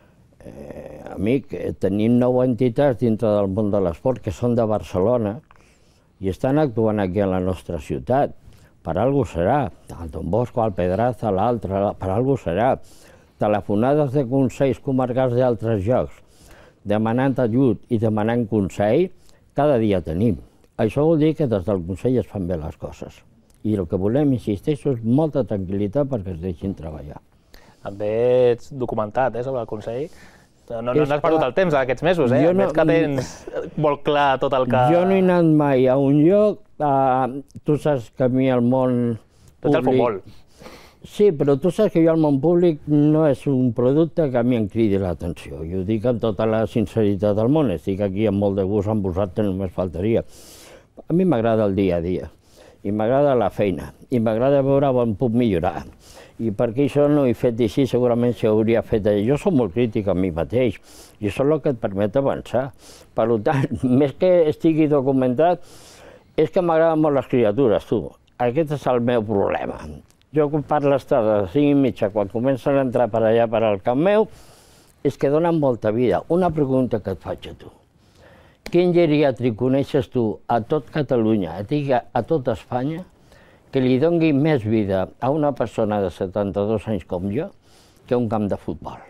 Eh, amic, tenim nou entitats dintre del món de l'esport que són de Barcelona i estan actuant aquí a la nostra ciutat. Per algú serà. El Don Bosco, el Pedraza, l'altre, per algú serà. Telefonades de consells comarcals d'altres llocs, demanant ajut i demanant consell, cada dia tenim. Això vol dir que des del Consell es fan bé les coses. I el que volem, insisteixo, és molta tranquil·litat perquè es deixin treballar. També ets documentat eh, sobre el Consell. No, no, no has perdut el temps aquests mesos, eh? No, veig que tens molt clar tot el que... Jo no he anat mai a un lloc. Uh, tu saps que a mi el món públic... Tu ets el futbol. Sí, però tu saps que jo el món públic no és un producte que a mi em cridi l'atenció. Jo ho dic amb tota la sinceritat del món, estic aquí amb molt de gust amb vosaltres, només faltaria. A mi m'agrada el dia a dia, i m'agrada la feina, i m'agrada veure on puc millorar. I perquè això no ho he fet així, segurament si ho hauria fet... Jo soc molt crític amb mi mateix, i això és el que et permet avançar. Per tant, més que estigui documentat, és que m'agraden molt les criatures, tu. Aquest és el meu problema. Jo quan parlo les tardes a cinc i mitja, quan comencen a entrar per allà per al camp meu, és que donen molta vida. Una pregunta que et faig a tu. Quin geriàtric coneixes tu a tot Catalunya, a tot Espanya, que li doni més vida a una persona de setanta-dos anys com jo que un camp de futbol?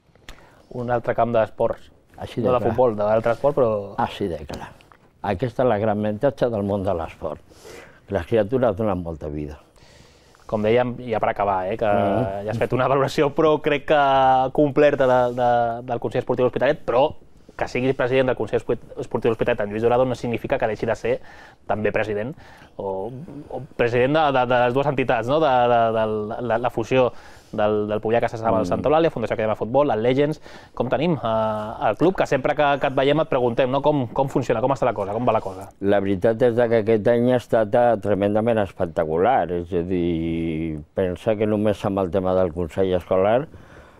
Un altre camp d'esports. No de futbol, d'altre esport, però... Així de clar. Aquesta és la gran avantatge del món de l'esport. Les criatures donen molta vida. Com dèiem, ja per acabar, eh, que ja has fet una valoració, però crec que completa de, de, del Consell Esportiu de l'Hospitalet, però que siguis president del Consell Esportiu de l'Hospitalet en Lluís Dorado no significa que deixi de ser també president, o, o president de, de, de les dues entitats, no? de, de, de la, la fusió del, del Pullà que s'estava al Santa Eulàlia, Fundació Acadèmia de Futbol, el Legends. Com tenim eh, el club, que sempre que, que et veiem et preguntem no? com, com funciona, com està la cosa, com va la cosa? La veritat és que aquest any ha estat tremendament espectacular, és a dir, pensa que només amb el tema del Consell Escolar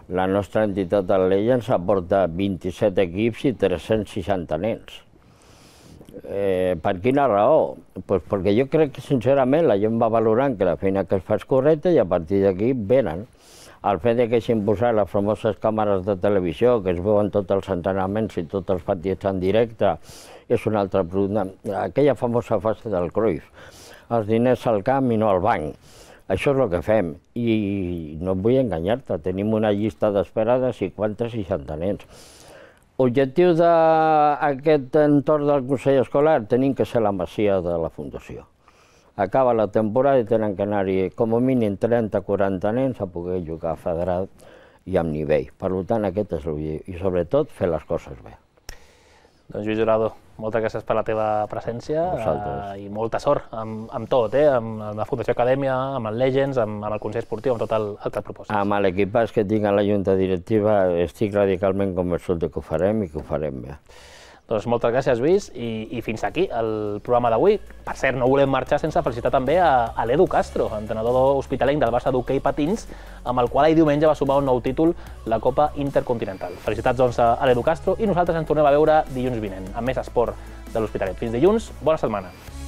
La nostra entitat del Legends aporta vint-i-set equips i tres-cents seixanta nens. Eh, per quina raó? Pues perquè jo crec que, sincerament, la gent va valorant que la feina que es fa és correcta i a partir d'aquí venen. El fet que hagin posat les famoses càmeres de televisió, que es veuen tots els entrenaments i tots els partits en directe, és un altre problema. Aquella famosa fase del Cruyff. Els diners al camp i no al banc. Això és el que fem. I no et vull enganyar-te, tenim una llista d'espera de cinquanta a seixanta nens. Objectiu d'aquest entorn del Consell Escolar, tenim que ser la masia de la Fundació. Acaba la temporada i tenen que anar-hi com a mínim trenta a quaranta nens a poder jugar federat i amb nivell. Per tant, aquest és l'objectiu. I sobretot, fer les coses bé. Doncs Lluís Jurado, moltes gràcies per la teva presència eh, i molta sort amb, amb tot, eh? amb la Fundació Acadèmia, amb el Legends, amb, amb el Consell Esportiu, amb tot el, el que et proposes. Amb l'equipatge que tinc a la Junta Directiva estic radicalment convençut que ho farem i que ho farem bé. Doncs moltes gràcies, Lluís, i, i fins aquí el programa d'avui. Per cert, no volem marxar sense felicitar també a, a l'Edu Castro, entrenador hospitalenc del Barça d'hoquei patins, amb el qual ahir diumenge va sumar un nou títol, la Copa Intercontinental. Felicitats doncs, a l'Edu Castro i nosaltres ens tornem a veure dilluns vinent, amb més esport de l'Hospitalet. Fins dilluns, bona setmana.